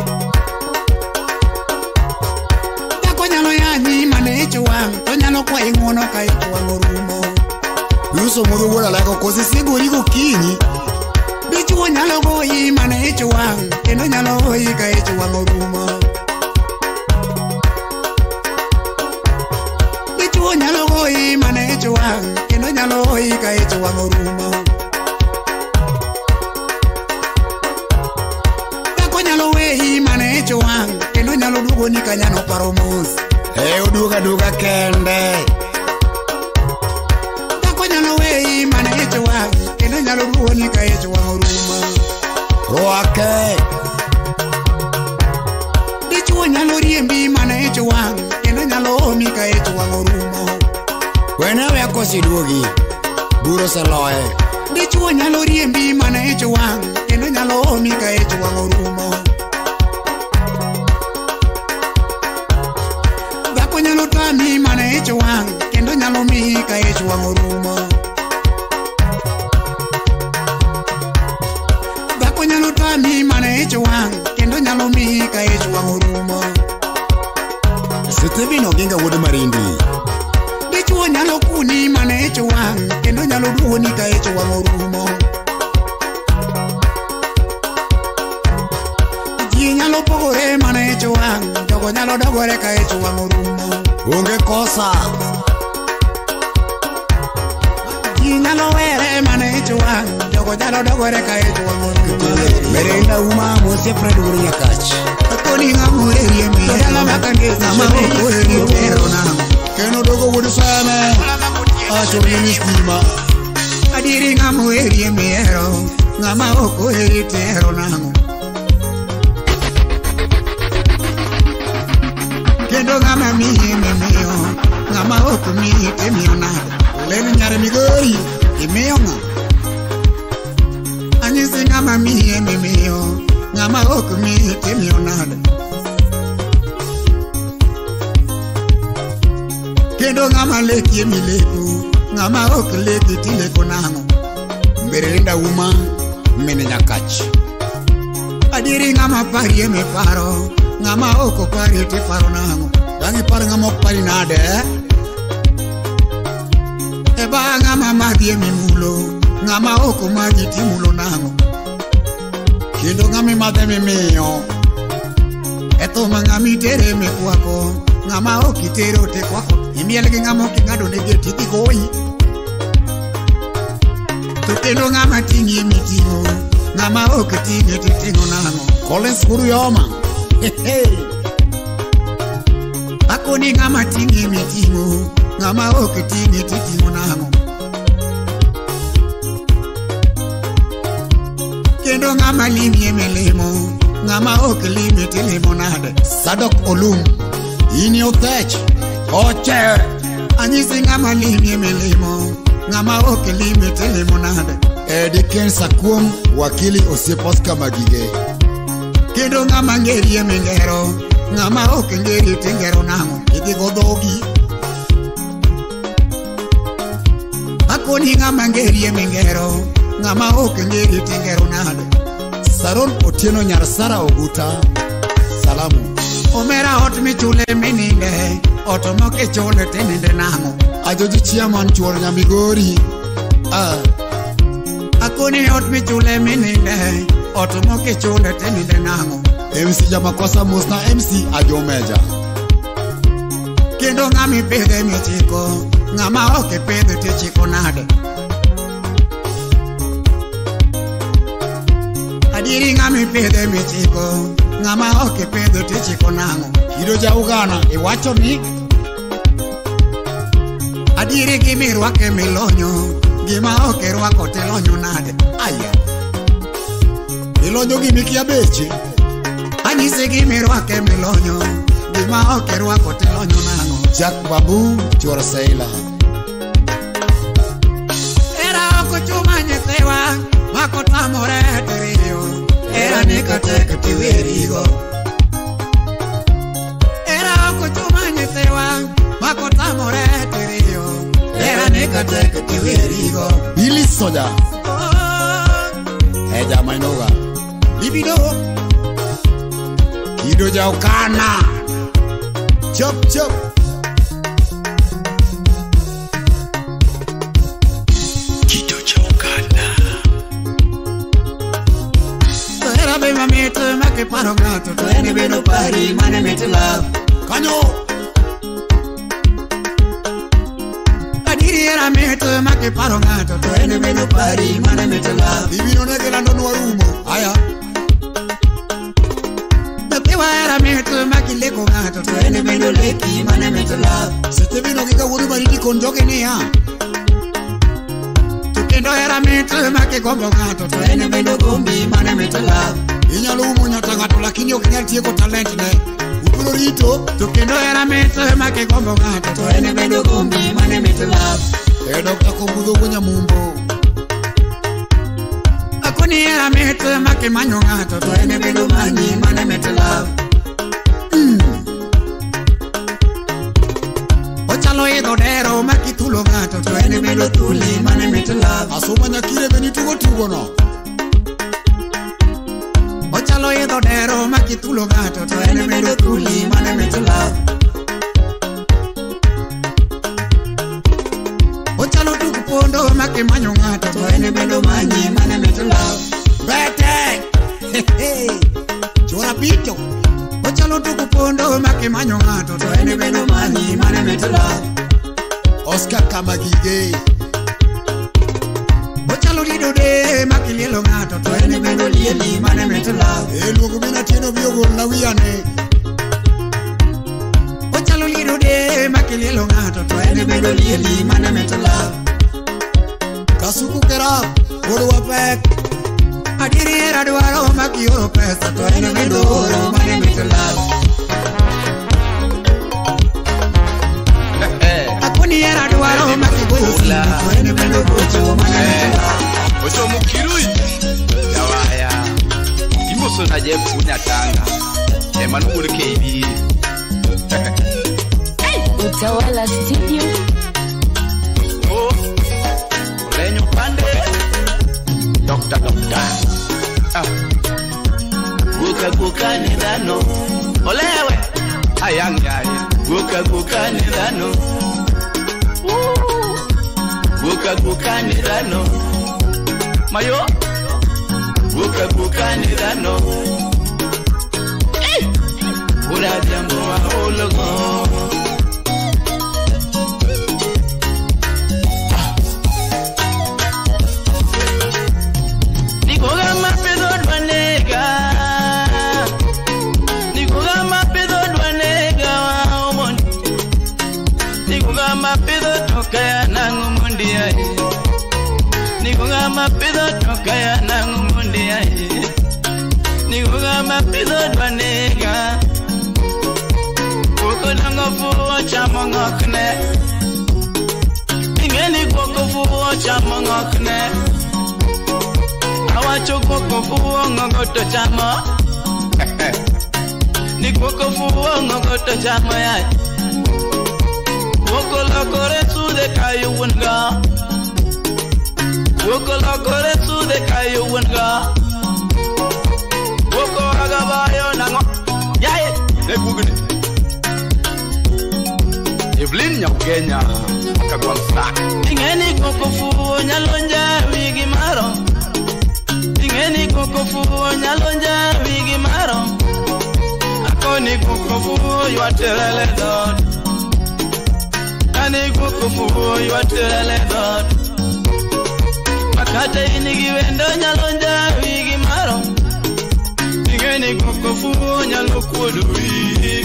Dhako nyalo yanyi mana ichwa. Wanyalo kwa imuono ka ichwa nguruma. Yuso mudu wuda lego kosi sigo iko kinyi. Bichuo nyalo goyi mana ichwa. Kendo nyalo goyi ka ichwa nguruma. Bichuo nyalo goyi mana ichwa. Kendo nyalo goyi ka ichwa nguruma. Dhako nyalo weyi mana ichwa. Kendo nyalo dugo ni kanyano paro mos. Hey, uduga duga kende. Dhako nyalo weyi mana ichwa. Kendo nyalo dugo ni ka ichwa nguruma. Roake. Dichuo nyalo riembi mana ichwa. Kendo nyalo omi ka ichwa nguruma. Wenewe akosi duogi. Buro saloe. Dichuo nyalo riembi mana ichwa. Kendo nyalo omi ka ichwa nguruma. Dhako nyalo tami mana ichwa. Kendo nyalo mi ka ichwa nguruma. Dhako nyalo tami mana ichwa. Kendo nyalo mi ka ichwa nguruma. Sitebi no ginga wuda marindi. Dichuo nyalo kuni mana ichwa. Kendo nyalo duoni ka ichwa nguruma. Ji nyalo pogore mana ichwa. Jogo nyalo dogore ka ichwa nguruma. Unge kosa. Ji nyalo were mana ichwa. Jogo nyalo dogore ka ichwa nguruma. Merenda uma mose Fred wuri nyakach. Akoni ngamure riembi. Todala makande ngama okore riembi nana. Keno dogo wudu sana. Acho ni stima. Adiri ngamure riembi ero. Ngama okore riembi nana. Kendo ngama miye mimiyo, ngama ok miye timiyo nade. Lelu nyare Migori, imiyo nga. Anyisi ngama miye mimiyo, ngama ok miye timiyo nade. Kendo ngama leki mileku, ngama ok leki tileko nango. Mbere uma, mene nyakachi. Adiri ngama pari eme paro, ngama oko pari te paro nango. Dangi paro ngama pari nade. Eba ngama magi eme mulo, ngama oko magi ti mulo nango. Kendo ngami made me meyo, eto mangami tere me kwako, ngama oki tere te kwako. Imielege ngama oki ngado nege tiki goi. To kendo ngama tingi mitigo, ngama oki tingi titingo nango. Collins Guru Yoma. Ako ni ngama tingi mitigo, ngama oki tingi titingo nango. Kendo ngama limi emelemo, ngama oki limi tilimo nade. Sadok Olum, ini otech, oche. Anyisi ngama limi emelemo, ngama oki limi tilimo nade. Edi Ken Sakum, wakili Osieposka Magige. Kendo ngama ngeri emengero, ngama oki ngeri tingero nango. Iki godogi. Ako ni ngama ngeri emengero, ngama oki ngeri tingero nade. Saron Otieno Nyarsara Oguta, salamu. Omera hot mi chule mininde, otomoke chule teninde nango. Ajoji chairman chuor Nyamigori. Ah. Akoni hot mi chule mininde, otomoke chule teninde nango. M C Jamakosa Musna M C Ajomeja. Kendo ngami pede mi chiko, ngama oke pede te chiko nade. Adiri ngami pede mi chiko, ngama oke pede te chiko nango. Kido ja Ugana, iwacho ni? Adiri gimi rwake milonyo, gima oke rwako te lonyo nade. Aya. Milonyo gimi kia beche? Anyisi gimi rwake milonyo, gima oke rwako te lonyo nango. Jack Babu, chuor Seila. Era oko chuma nyesewa, mako tamore teriyo. Era nika teke tiwerigo. Era oko chuma nyesewa, mako tamore teriyo. Era nika teke tiwerigo. Billy Soja. Oh. Eja Mainoga. Libido. Kido ja Ukana. Chop chop. Kido ja Ukana. Era be mamete make paro gato, to ene beno pari mane mete love. Kanyo. Adiri era mete make paro gato, to ene beno pari mane mete love. Bibino nege lando nuarumo. Aya. Era mete make leko gato, to ene beno leki mane mete love. Sete bino giga wuri baridi konjoke ni ya. Kendo era mete make gombo gato, to ene beno gombi mane mete love. Inyalo umo nyata gato lakini okinyal tieko talent ne. Upuro rito. To kendo era mete make gombo gato, to ene beno gombi mane mete love. E Doctor Kombudho Gunya Mumbo. Akoni era mete make manyo gato, to ene beno manyi mane mete love. Mm. Ochalo idho dero maki tulo gato, to ene beno tuli mane mete love. Asuma nyakire beni tugo tugo no. Ochalo idho dero maki tulo gato, to ene beno tuli mane mete love. Ochalo tuku pondo maki manyo gato, to ene beno manyi mane mete love. Bete! Hey! Chora pito! Ochalo tuku pondo make manyo gato, to ene beno manyi mane mete love. Oscar Kamagige. Ochalo lido de make lielo gato, to ene beno lieli mane mete love. E luogo mina tieno biogo na wiyane. Ochalo lido de make lielo gato, to ene beno lieli mane mete love. Kasuku Kerap, Oro Wapek. Adiri era duaro maki oro pesa, to ene beno oro mane mete love. Mara duaro makibula Kwene bendo kucho manana Oso mukirui Yawaya Imoso na jefu unyatanga Ema nukuri keibi Utawala Studio. Oh Lenyo pande Dokta dokta Ah Guka guka ni dano Olewe Ayang yari Guka guka ni dano Guka guka ni dano Mayo Guka guka ni dano Ura jambo wa ologo Nikoga mapedo dwanega Nikoga mapedo dwanega wa omoni Nikoga mapedo tokaya nangu mundi ya Nikoga mapedo tokaya nangu mundi ya Nikoga mapedo dwanega Koko nango fuwa chamo ngokne Ingeni koko fuwa chamo ngokne Awacho koko fuwa ngogoto chamo Ni koko fuwa ngogoto chamo ya Koko lokore sude kayu wunga Koko lokore sude kayu wunga Koko agabayo nango Yaye Nekugune Evelyn Nyakenya Kagwamsa Ingeni koko fuwa nyalonja wigi maro Ingeni koko fuwa nyalonja wigi maro Akoni koko fuwa yuaterele dot Ani koko fuwa yuaterele dot Makata inigi wendo nyalonja wigi maro Ingeni koko fuwa nyalokuodu wigi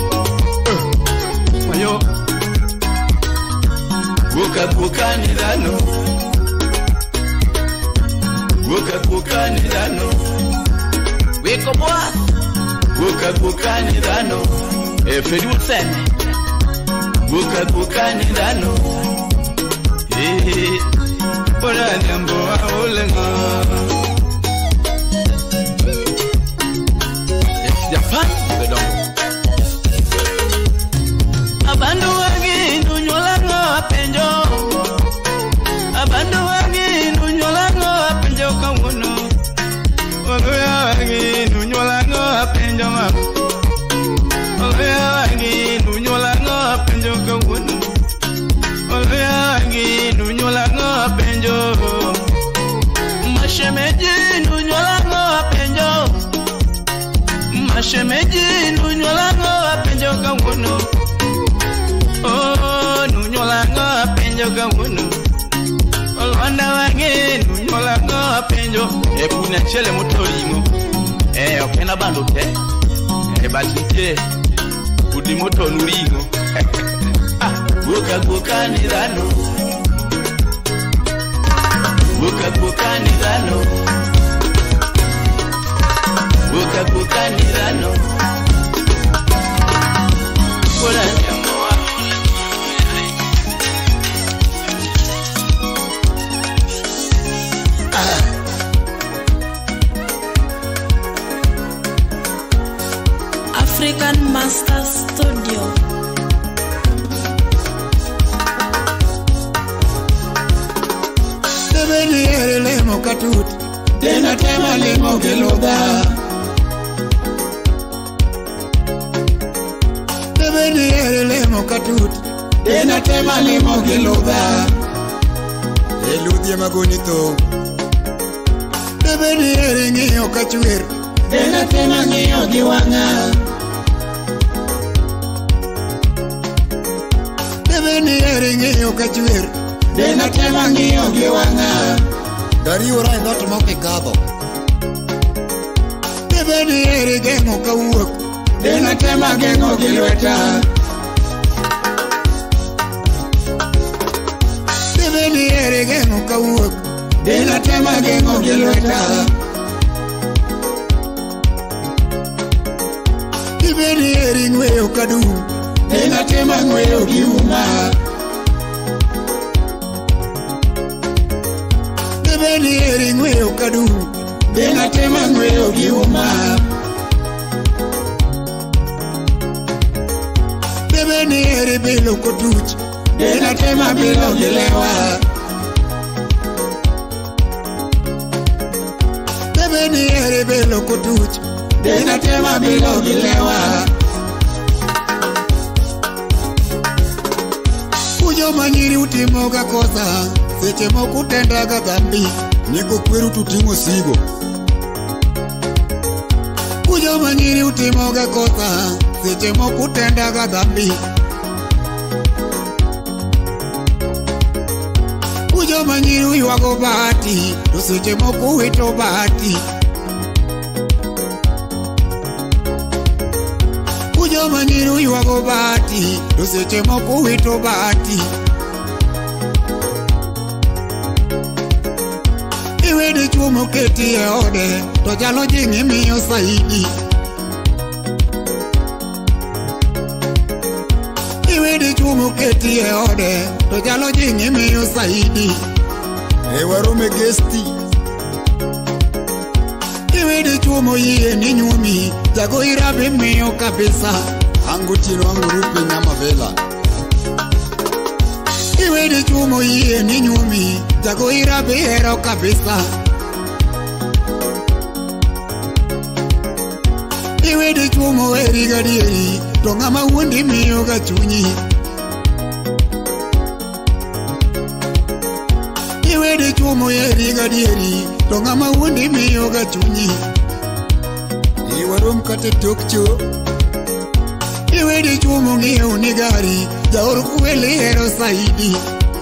Mayo Guka guka ni dano Guka guka ni dano Weko boa Guka guka ni dano Efedi useme Guka guka ni dano Hehe Ora nyambo wa ulenga Japan Bedongo Abandu wagi nunyolango penjo Abandu wagi nunyolango penjo kawono Oloya wagi nunyolango penjo ma Oloya wagi nunyolango penjo kawono Oloya wagi nunyolango penjo Mashemeji nunyolango penjo Mashemeji nunyolango penjo kawono Oh, nunyolango penjo kawono Olwanda wange nunyolango penjo Epuna chele motorimo Eh, opena bando te Eh, batite Udi moto nuringo Ah, guka guka ni dano Guka guka ni dano Guka guka ni dano Kura nyamo wa African Master Studio. Debeni ere lemo katut Dena tema lemo geloda Debeni ere lemo katut Dena tema lemo geloda Eludie magonito Debeni ere ng'iyo kachwer Dena tema ng'iyo giwanga Debeni ere ng'iyo kachwer Dena tema ng'iyo giwanga Dari ora ngot moke gabo Debeni ere geng'o kawuok Dena tema geng'o gi lweta Debeni ere geng'o kawuok Dena tema geng'o gi lweta Debeni ere ng'weyo kadum Dena tema ng'weyo gi uma Bebe ni eri ng'weyo kadu, dena tema ng'weyo giuma. Bebe ni eri bilo kotuch, dena tema bilo gilewa. Bebe ni eri bilo kotuch, dena tema bilo gilewa. Ujo manyiri utimoga kosa, seche moko tendaga dhambi, Niko kweru tutimo sigo. Ujo manyiri utimoga kosa, seche moko tendaga dhambi. Ujo manyiri uywago bahati, to seche moko wito bahati. Ujo manyiri uywago bahati, to seche moko wito bahati. Iwede chumo keti e ode, to jalo jingi miyo saidi. Iwede chumo keti e ode, to jalo jingi miyo saidi. Ewa rome gesti. Iwede chumo yie ni nyumi, jago irabe miyo kabisa. Angu tino angu rupe nyama vela. Iwede chumo yie ni nyumi, jago irabe hero kabisa. Iwede chumo eri gadieri, to ngama wundi miyo ga chunyi. Iwede chumo eri gadieri, to ngama wundi miyo ga chunyi. Ewa rom kate tokcho. Iwede chumo ng'iewo ni gari, jaor kweli hero saidi.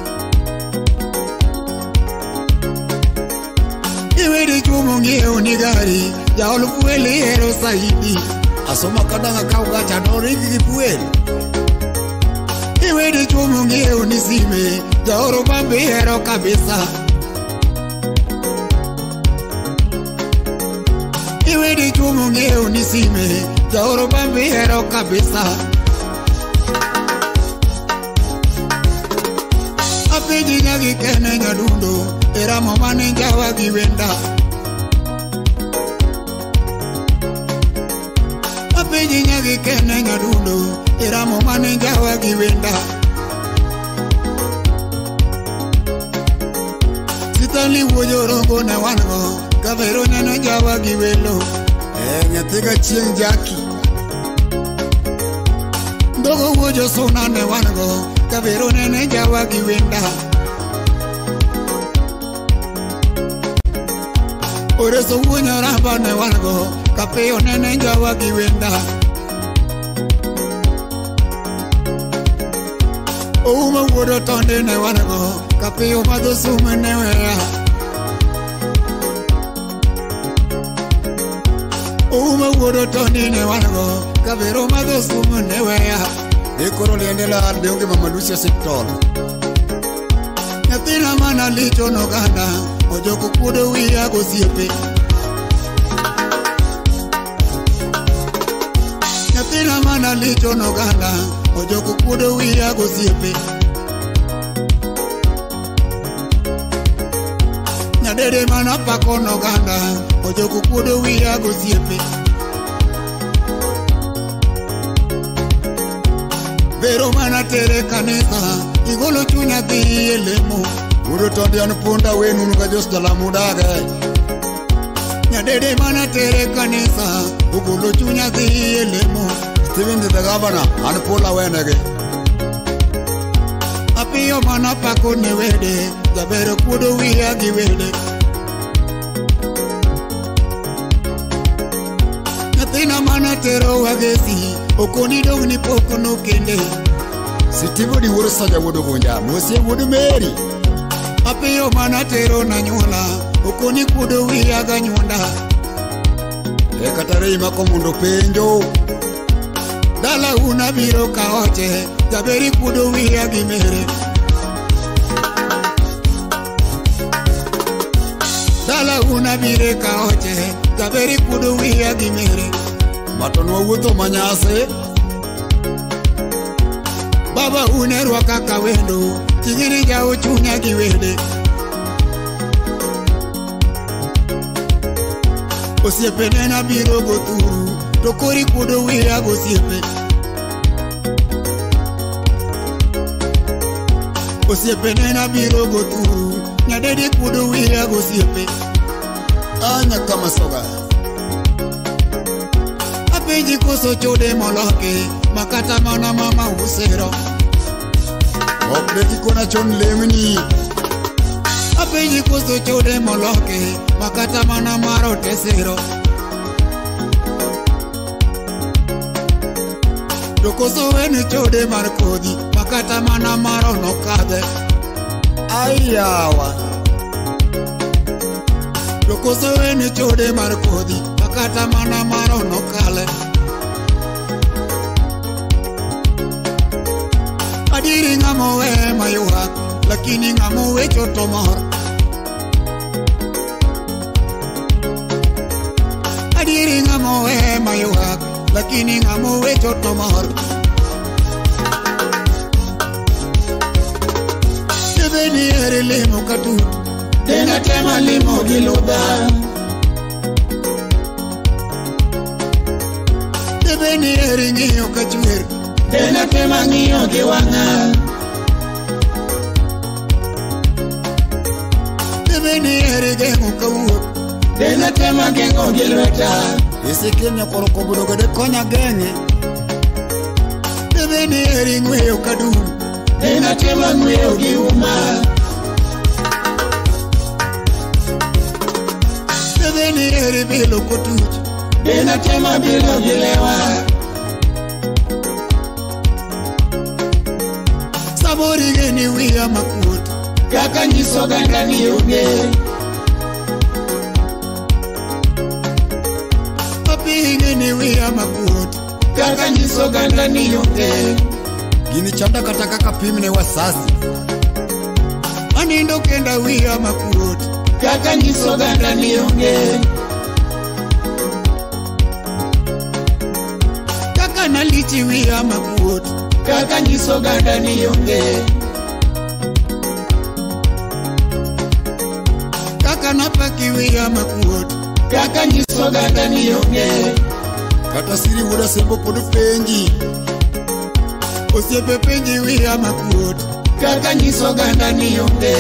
Iwede chumo ng'iewo ni gari, jaor kweli hero saidi. Asoma kadanga kau gacha dorigi gipuel. Iwede chumo ng'iewo ni sime, jaor bambi hero kabisa. Iwede chumo ng'iewo ni sime, jaor bambi hero kabisa. Apiji nyagi kene nyadundo, era mama ninjawa giwenda. Apiji nyagi kene nyadundo, era mama ninjawa giwenda. Sitali wojo rongo ne wango, kavero nyano jawa giwelo. Eh, nyathiga chieng jaki. Ndogo wojo sona ne wango, kavero nene jawa giwenda. Oreso wunya ramba ne wango, kapeo nene jawa giwenda. Ouma wodo tonde ne wango, kapeo madho sume ne wea. Ouma wodo tonde ne wango, kapeo madho sume ne wea. Ekoro liendela aldeonge mama Lucia Septol. Nyathina mana licho no ganda, ojo kukudo wiya gosiepe. Nyathina mana licho no ganda, ojo kukudo wiya gosiepe. Nyadede mana pako no ganda, ojo kukudo wiya gosiepe. Vero mana tere kanisa, igolo chunya dhi elemo. Udo tondi anpunda wenu nuka jos dala mudage. Nyadede mana tere kanisa, ugolo chunya dhi elemo. Steven the governor, anpula wenege. Apiyo mana pako ne wede, jabero kudo wiya gi wede. Nyathina mana tero wagesi, okoni dogni poko no kende. Sitivo di wuro saja wudu gunja, mosie wudu meri. Apiyo mana tero na nyuola, okoni kudo wiya ga nyunda. E katare imako mundo penjo. Dala una biro kaoche, jaberi kudo wiya gi mere. Dala una bire kaoche, jaberi kudo wiya gi mere. Matonwa wuto manyase. Baba unerwa kaka wendo, tigiri jao chunya gi wede. Osiepe nena biro goturu to kori kudo wiya gosiepe. Osiepe nena biro goturu nyadedi kudo wiya gosiepe. Anya kama soga apenji koso chode moloke makata mana mama usero. Okreti kona chon lemni apenji koso chode moloke makata mana maro tesero. Dokoso wene chode markodi makata mana maro nokade. Ayawa Dokoso wene chode markodi makata mana maro nokale. Adiri ngamo we mayuha lakini ngamo we choto mor. Adiri ngamo we mayuha lakini ngamo we choto mor. Debeni ere limo katu dena tema limo giluda. Debeni ere ngiyo kachuer dena tema ngiyo giwanga. Debeni ere gengo kawuok dena tema gengo gilweta. Ese kenya koroko budogo de konya genge. Debeni ere ngweyo kadum dena tema ngweyo giuma. Debeni ere bilo kotuch dena tema bilo gilewa. Sabori geni wiya makut kaka nyiso ganda ni uge. Papi geni wiya makut kaka nyiso ganda ni uge. Gini chanda kata kaka pimne wasasi anindo kenda wiya makut kaka nyiso ganda ni uge. Kaka nalichi wiya makut kaka nyiso ganda ni uge. Kaka napaki wiya makut kaka nyiso ganda ni uge. Kata siri wuda sembo podu penji osiepe penji wiya makut kaka nyiso ganda ni uge.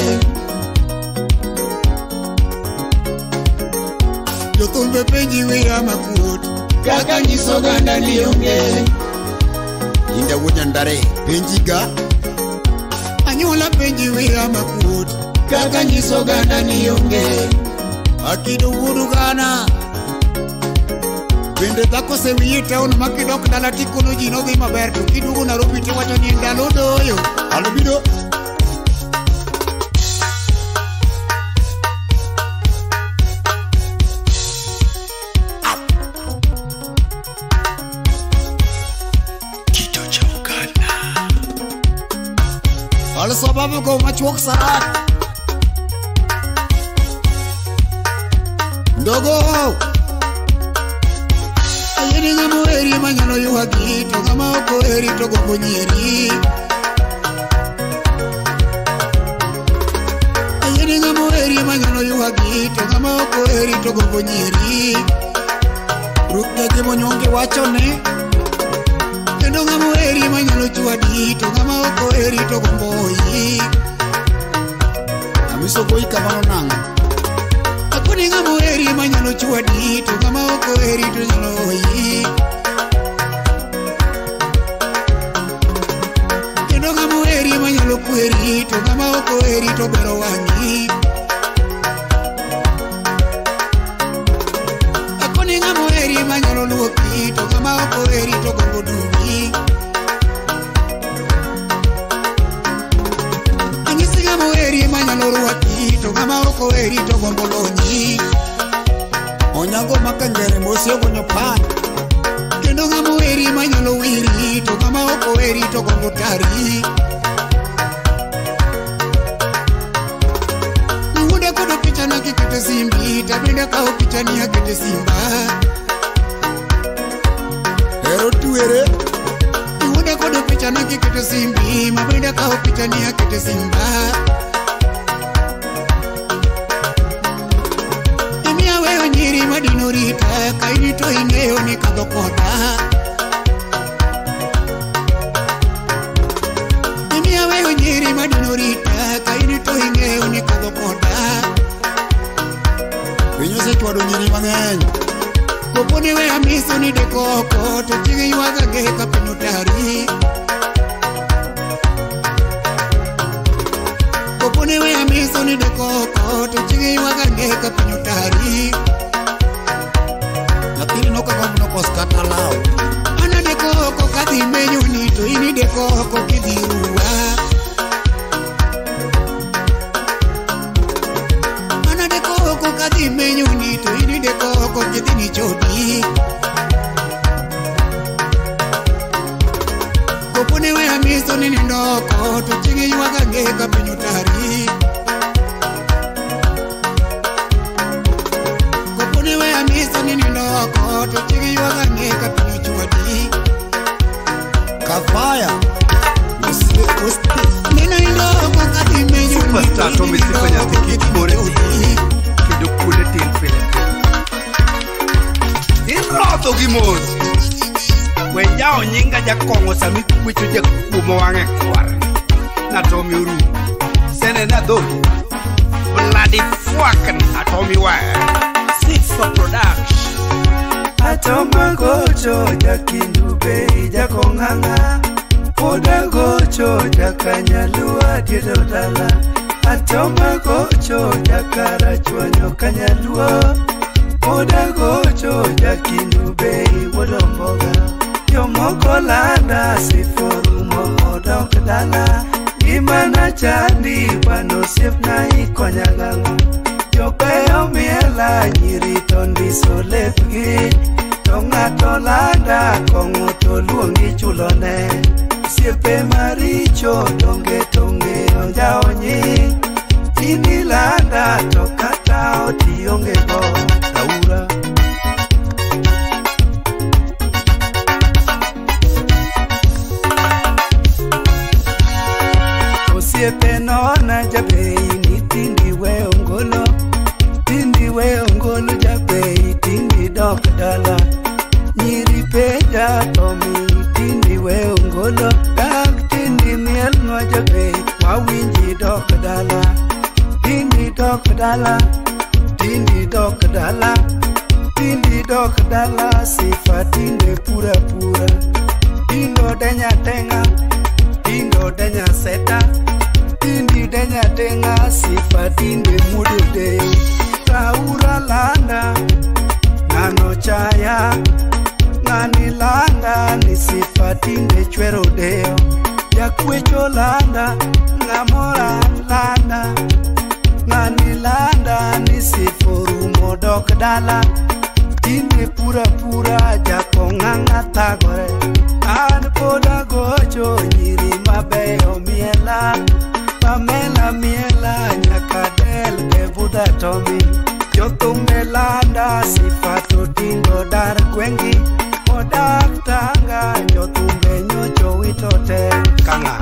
Jotumbe penji wiya makut kaka nyiso ganda ni uge. Inda wunya ndare penji ga anyola penji wiya makut kaka nyiso ganda ni uge. Akido wudu gana bende dhako se wiye town makidok dala tikuno jino gi maber to kidugu Nairobi to wacho ni ndalo doyo alobido. Al sababu ko machuok saat ndogo ayeni ngamo eri manyalo yuhagi to ngama oko eri to gogo nyeri. Ayeni ngamo eri manyalo yuhagi to ngama oko eri to gogo nyeri. Rukya jimo nyonge wachone kendo ngamo eri manyalo chwadi to ngama oko eri to gomboyi. Amiso boy kamano nang akuni ngamo eri manyalo chwadi to ngama oko eri to nyaloyi. Kendo ngamo eri manyalo kweri to ngama oko eri to bero wangi. Akuni ngamo eri manyalo luoki to ngama oko eri to gombo dumi. Anyisi ngamo eri manyalo ruaki to ngama oko eri to gombo lonyi. Onyango makangere mosio gonyo pan kendo ngamo eri manyalo wiri to ngama oko eri to gombo tari. Niwude kodo picha na kikete simbi tabinde kao picha ni hakete simba. Ero tuere niwude kodo picha na kikete simbi mabinde kao picha ni hakete simba. Emi awe nyiri madino rita kaini to ing'eyo ni kadho koda. Imiya weyo nyiri madino rita kaini to ing'eyo ni kadho koda. Winyo se chwado nyiri mang'eny. Koponi weya miso ni de koko to chige ywaga ge ka pinyo tari. Koponi weya miso ni de koko to chige ywaga ge ka pinyo tari. Nyathiri no kagomb no kos kata lao. Ana de koko kadhi menyo ni to ini de koko kidhi ruwa. Ana de koko kadhi menyo ni to ini de koko kidhi ni chodi. Koponi weya miso ni ndoko to chige ywaga ge ka pinyo tari. Koponi weya miso ni ndoko to chige ywaga ge ka pinyo chodi. Kafaya. Nina ndoko kadhi menyo ni Superstar Tommy Sifanya tikiti bore kido kule tinfile. Inroto gimos. Wenjao nyinga jakongo sami kwicho jakumo wange kwar. Na Tommy uru. Sene na do. Bloody fucking Tommy wire. Six for production. Atoma gocho jakindube jakonganga. Oda gocho jakanyalua diedo dala. Atoma gocho jakara chwanyo kanyalua. Oda gocho jakindube wodomboga. Yomoko landa siforumo odok dala. Imana chandi pano sipna ikonyagango. Yopeyo miela nyiri tondi solefgi. Tonga tolanda kongo toluongi chulone. Siepe maricho donge tonge onja onyi. Tini landa tokata oti onge go taura. Osiepe nona jabei ni tindi we ongolo. Tindi we ongolo jabei tindi dok dala. Nyiri peja Tommy tindi we ongolo. Dak tindi miel no jabei wawinji dok dala. Tindi dok dala. Tindi dok dala. Tindi dok dala. Sifa tinde pura pura. Tindo denya tenga. Tindo denya seta. Tindi denya tenga. Sifa tinde mudude. Taura landa. Nano chaya. Nani landa. Ni sifa tinde chwero deo. Jakwecho landa. Namora landa. Nani landa. Ni siforu modok dala. Tinde pura pura. Jakonganga tagore. An poda gocho nyiri mabeyo miela. Pamela miela nyakadel de Buddha Tommy. Jotumbe landa sifato tindo dar kwengi. Odak tanga jotumbe nyocho witote kanga.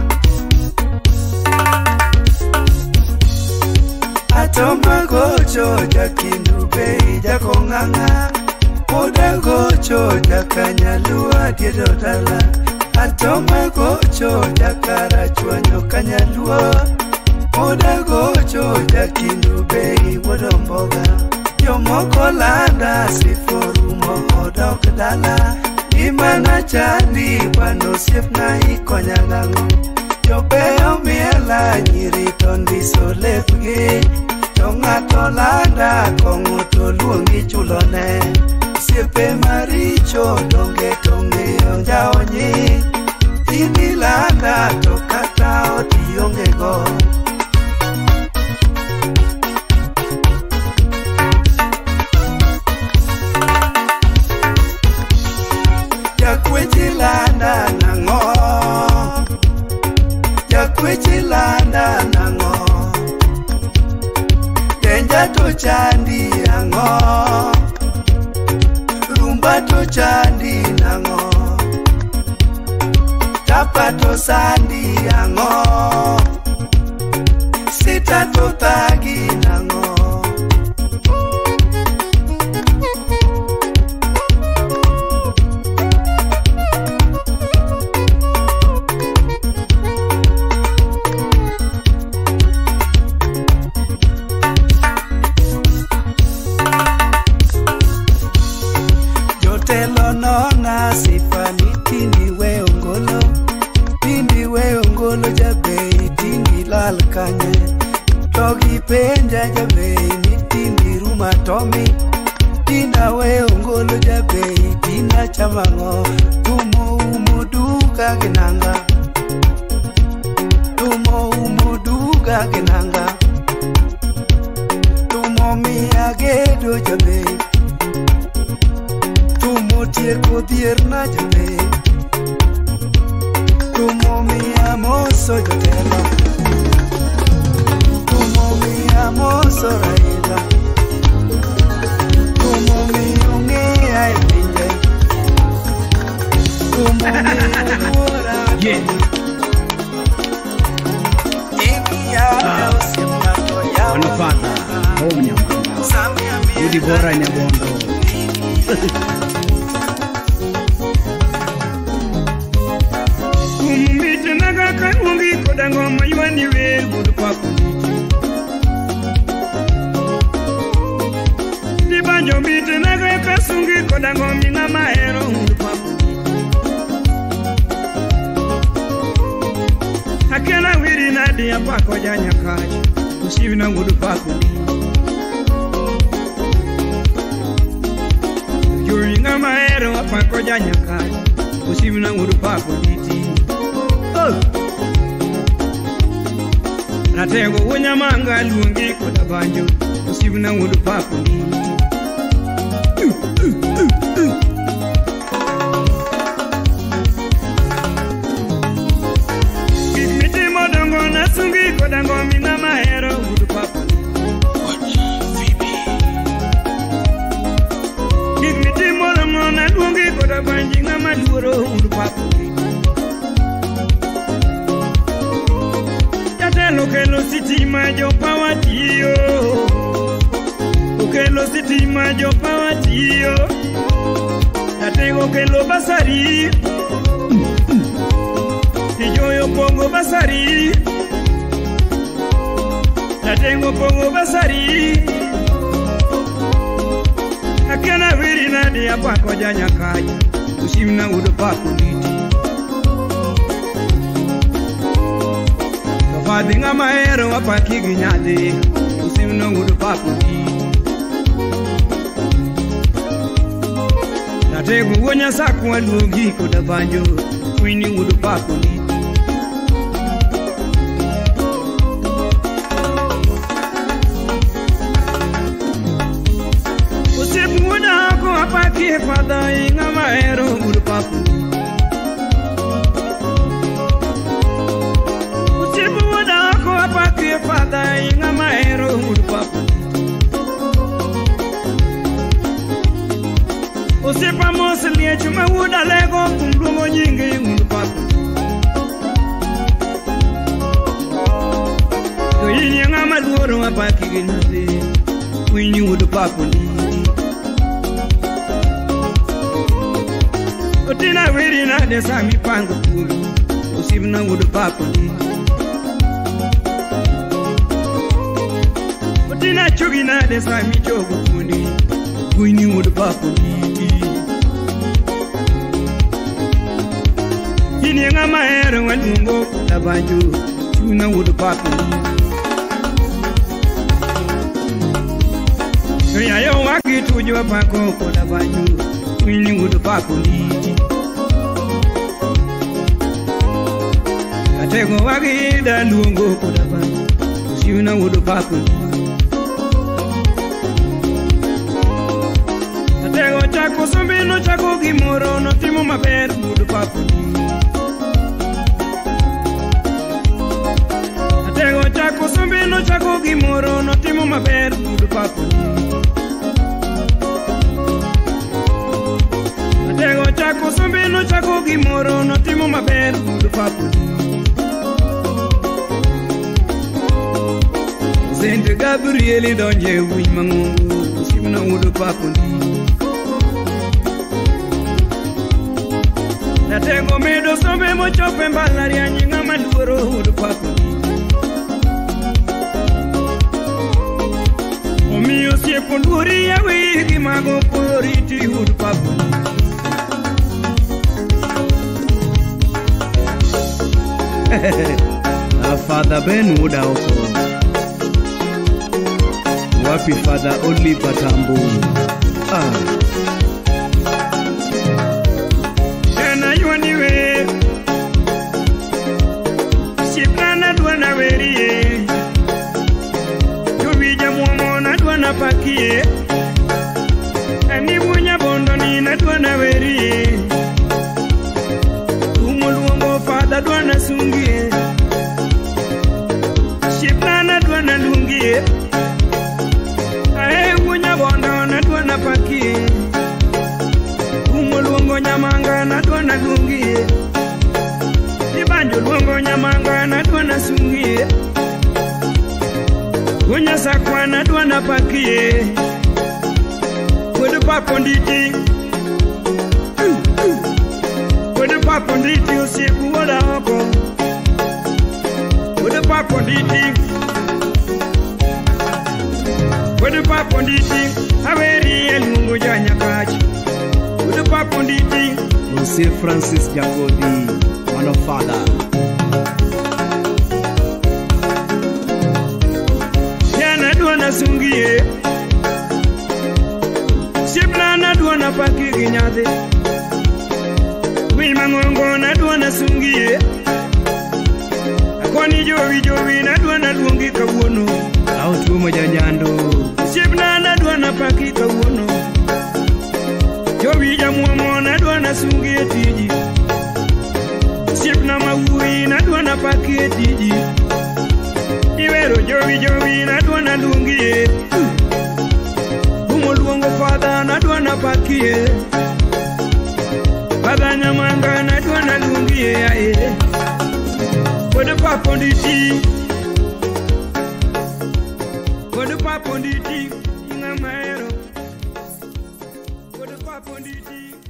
Atoma gocho jakindube jakonganga. Oda gocho jakanyalua diedo dala. Atoma gocho jakara chwanyo kanyalua. Oda gocho jakindube wodomboga. Yomoko landa siforumo odok dala. Imana chandi pano sipna ikonyagango. Yopeyo miela nyiri tondi solefgi. Tonga tolanda kongo toluongi chulone. Siepe maricho donge tonge onja onyi. Tini landa tokata oti onge go. Jakwechi landa nango. Jakwechi landa nango. Denja to chandi ango. Rumba to chandi nango. Tapa to sandi ango. Sita to tagi nango. jogi penja jabei nitindi ruma tomi tinda we ongolo jabei tinda chamango tumo umo duka ginanga tumo umo duka ginanga tumo miya gedo jabei tumo tieko dhier na jabei tumo miya moso jotelo tumo miya moso raila tumo miya ong'eya e pinje tumo miya luora imiya osiep ng'ato yawa wanafata home nyambondo udi bora nyabondo Kumbite naga kanungi kodango mayuani we budu papu Dibanjo mbite naga kasungi kodango minga maero budu papu Akena wiri nadi apako janya kaji Usivi na budu papu Yuri nga maero apako janya kaji Usivi na budu papu diti Natego unyamanga luongi koda banjo Usivu na wudu papu Kikmiti modongo nasungi koda ngomi na mahero wudu papu Kikmiti modongo na luongi koda banji nga maduoro wudu papu Ukelo sitima jo pawatio Ukelo sitima jo pawatio Tatego kelo basari Tijoyo pongo basari Tatego pongo basari Akena viri nadi apako janya kaji Usimna udo paku liti Fadhi nga maero wapaki ginyade Usimno ngudu papu di Nategu wonya saku walugi kuda banjo Kwini ngudu papu di Usimu wuda ako wapaki fadhi nga maero ngudu papu di Fada inga maero ngudu papu Usipa mosli chuma wuda lego kumdungo nyingi ngudu papu To yini nga maluoro wapaki ginade Winyi ngudu papu nidi Utina wiri na desa mipango kulu Usipna ngudu papu nidi Tina chugina desa mi chogo kundi Kuini wudu papu niti Hini nga maero wanungo kutabanjo Chuna wudu papu niti Kaya yo waki tujwa pako kutabanjo Kuini wudu papu niti Katego waki da lungo kutabanjo Chuna wudu papu niti Tego chako sombino chako gimoro no timo maber wudu papu Tego chako sombino chako gimoro no timo maber wudu papu Tego chako sombino chako gimoro no timo maber wudu papu Saint Gabriel donje wi mangungu simna wudu papu Natego medo sombe mochope mbalari ya nyinga maluoro wudu papu Omiyo siepo nduri ya wigi mago poriti wudu papu Father Ben Wuda oko Wapi Father Oliver Tambo. Ah. Shana yuaniwe Shiplana duana verie Jovija muamona duana pakie Ani bunya bondo ni na duana verie Umuluongo Father duana sungie Shiplana duana lungie Ae bunya bondo na duana pakie Umuluongo nyamanga na duana lungie Ibanjo luongo nyamanga na duana sungie Unya sakwana duana pakie Kudu papo nditi Kudu papo nditi usiku wala hoko Kudu papo nditi Kudu papo nditi Aweri elungu janya kachi Kudu papo nditi Monsieur Francis Jagodi, man of Father. Yana duana sungie Shiplana duana paki ginyade Wima ngongo na duana sungie Akoni jovi jovi na duana luongi kawuono Au tumo janyando. Shiplana duana paki kawuono Jovi jamuomo na duana sungie tiji Shipna mawui na duana paki tiji Iwero jovi jovi na duana lungie Umo luongo Father na duana pakie Father nyamanga na duana lungie ae Kode papo nditi Kode papo nditi Inga maero Kode papo nditi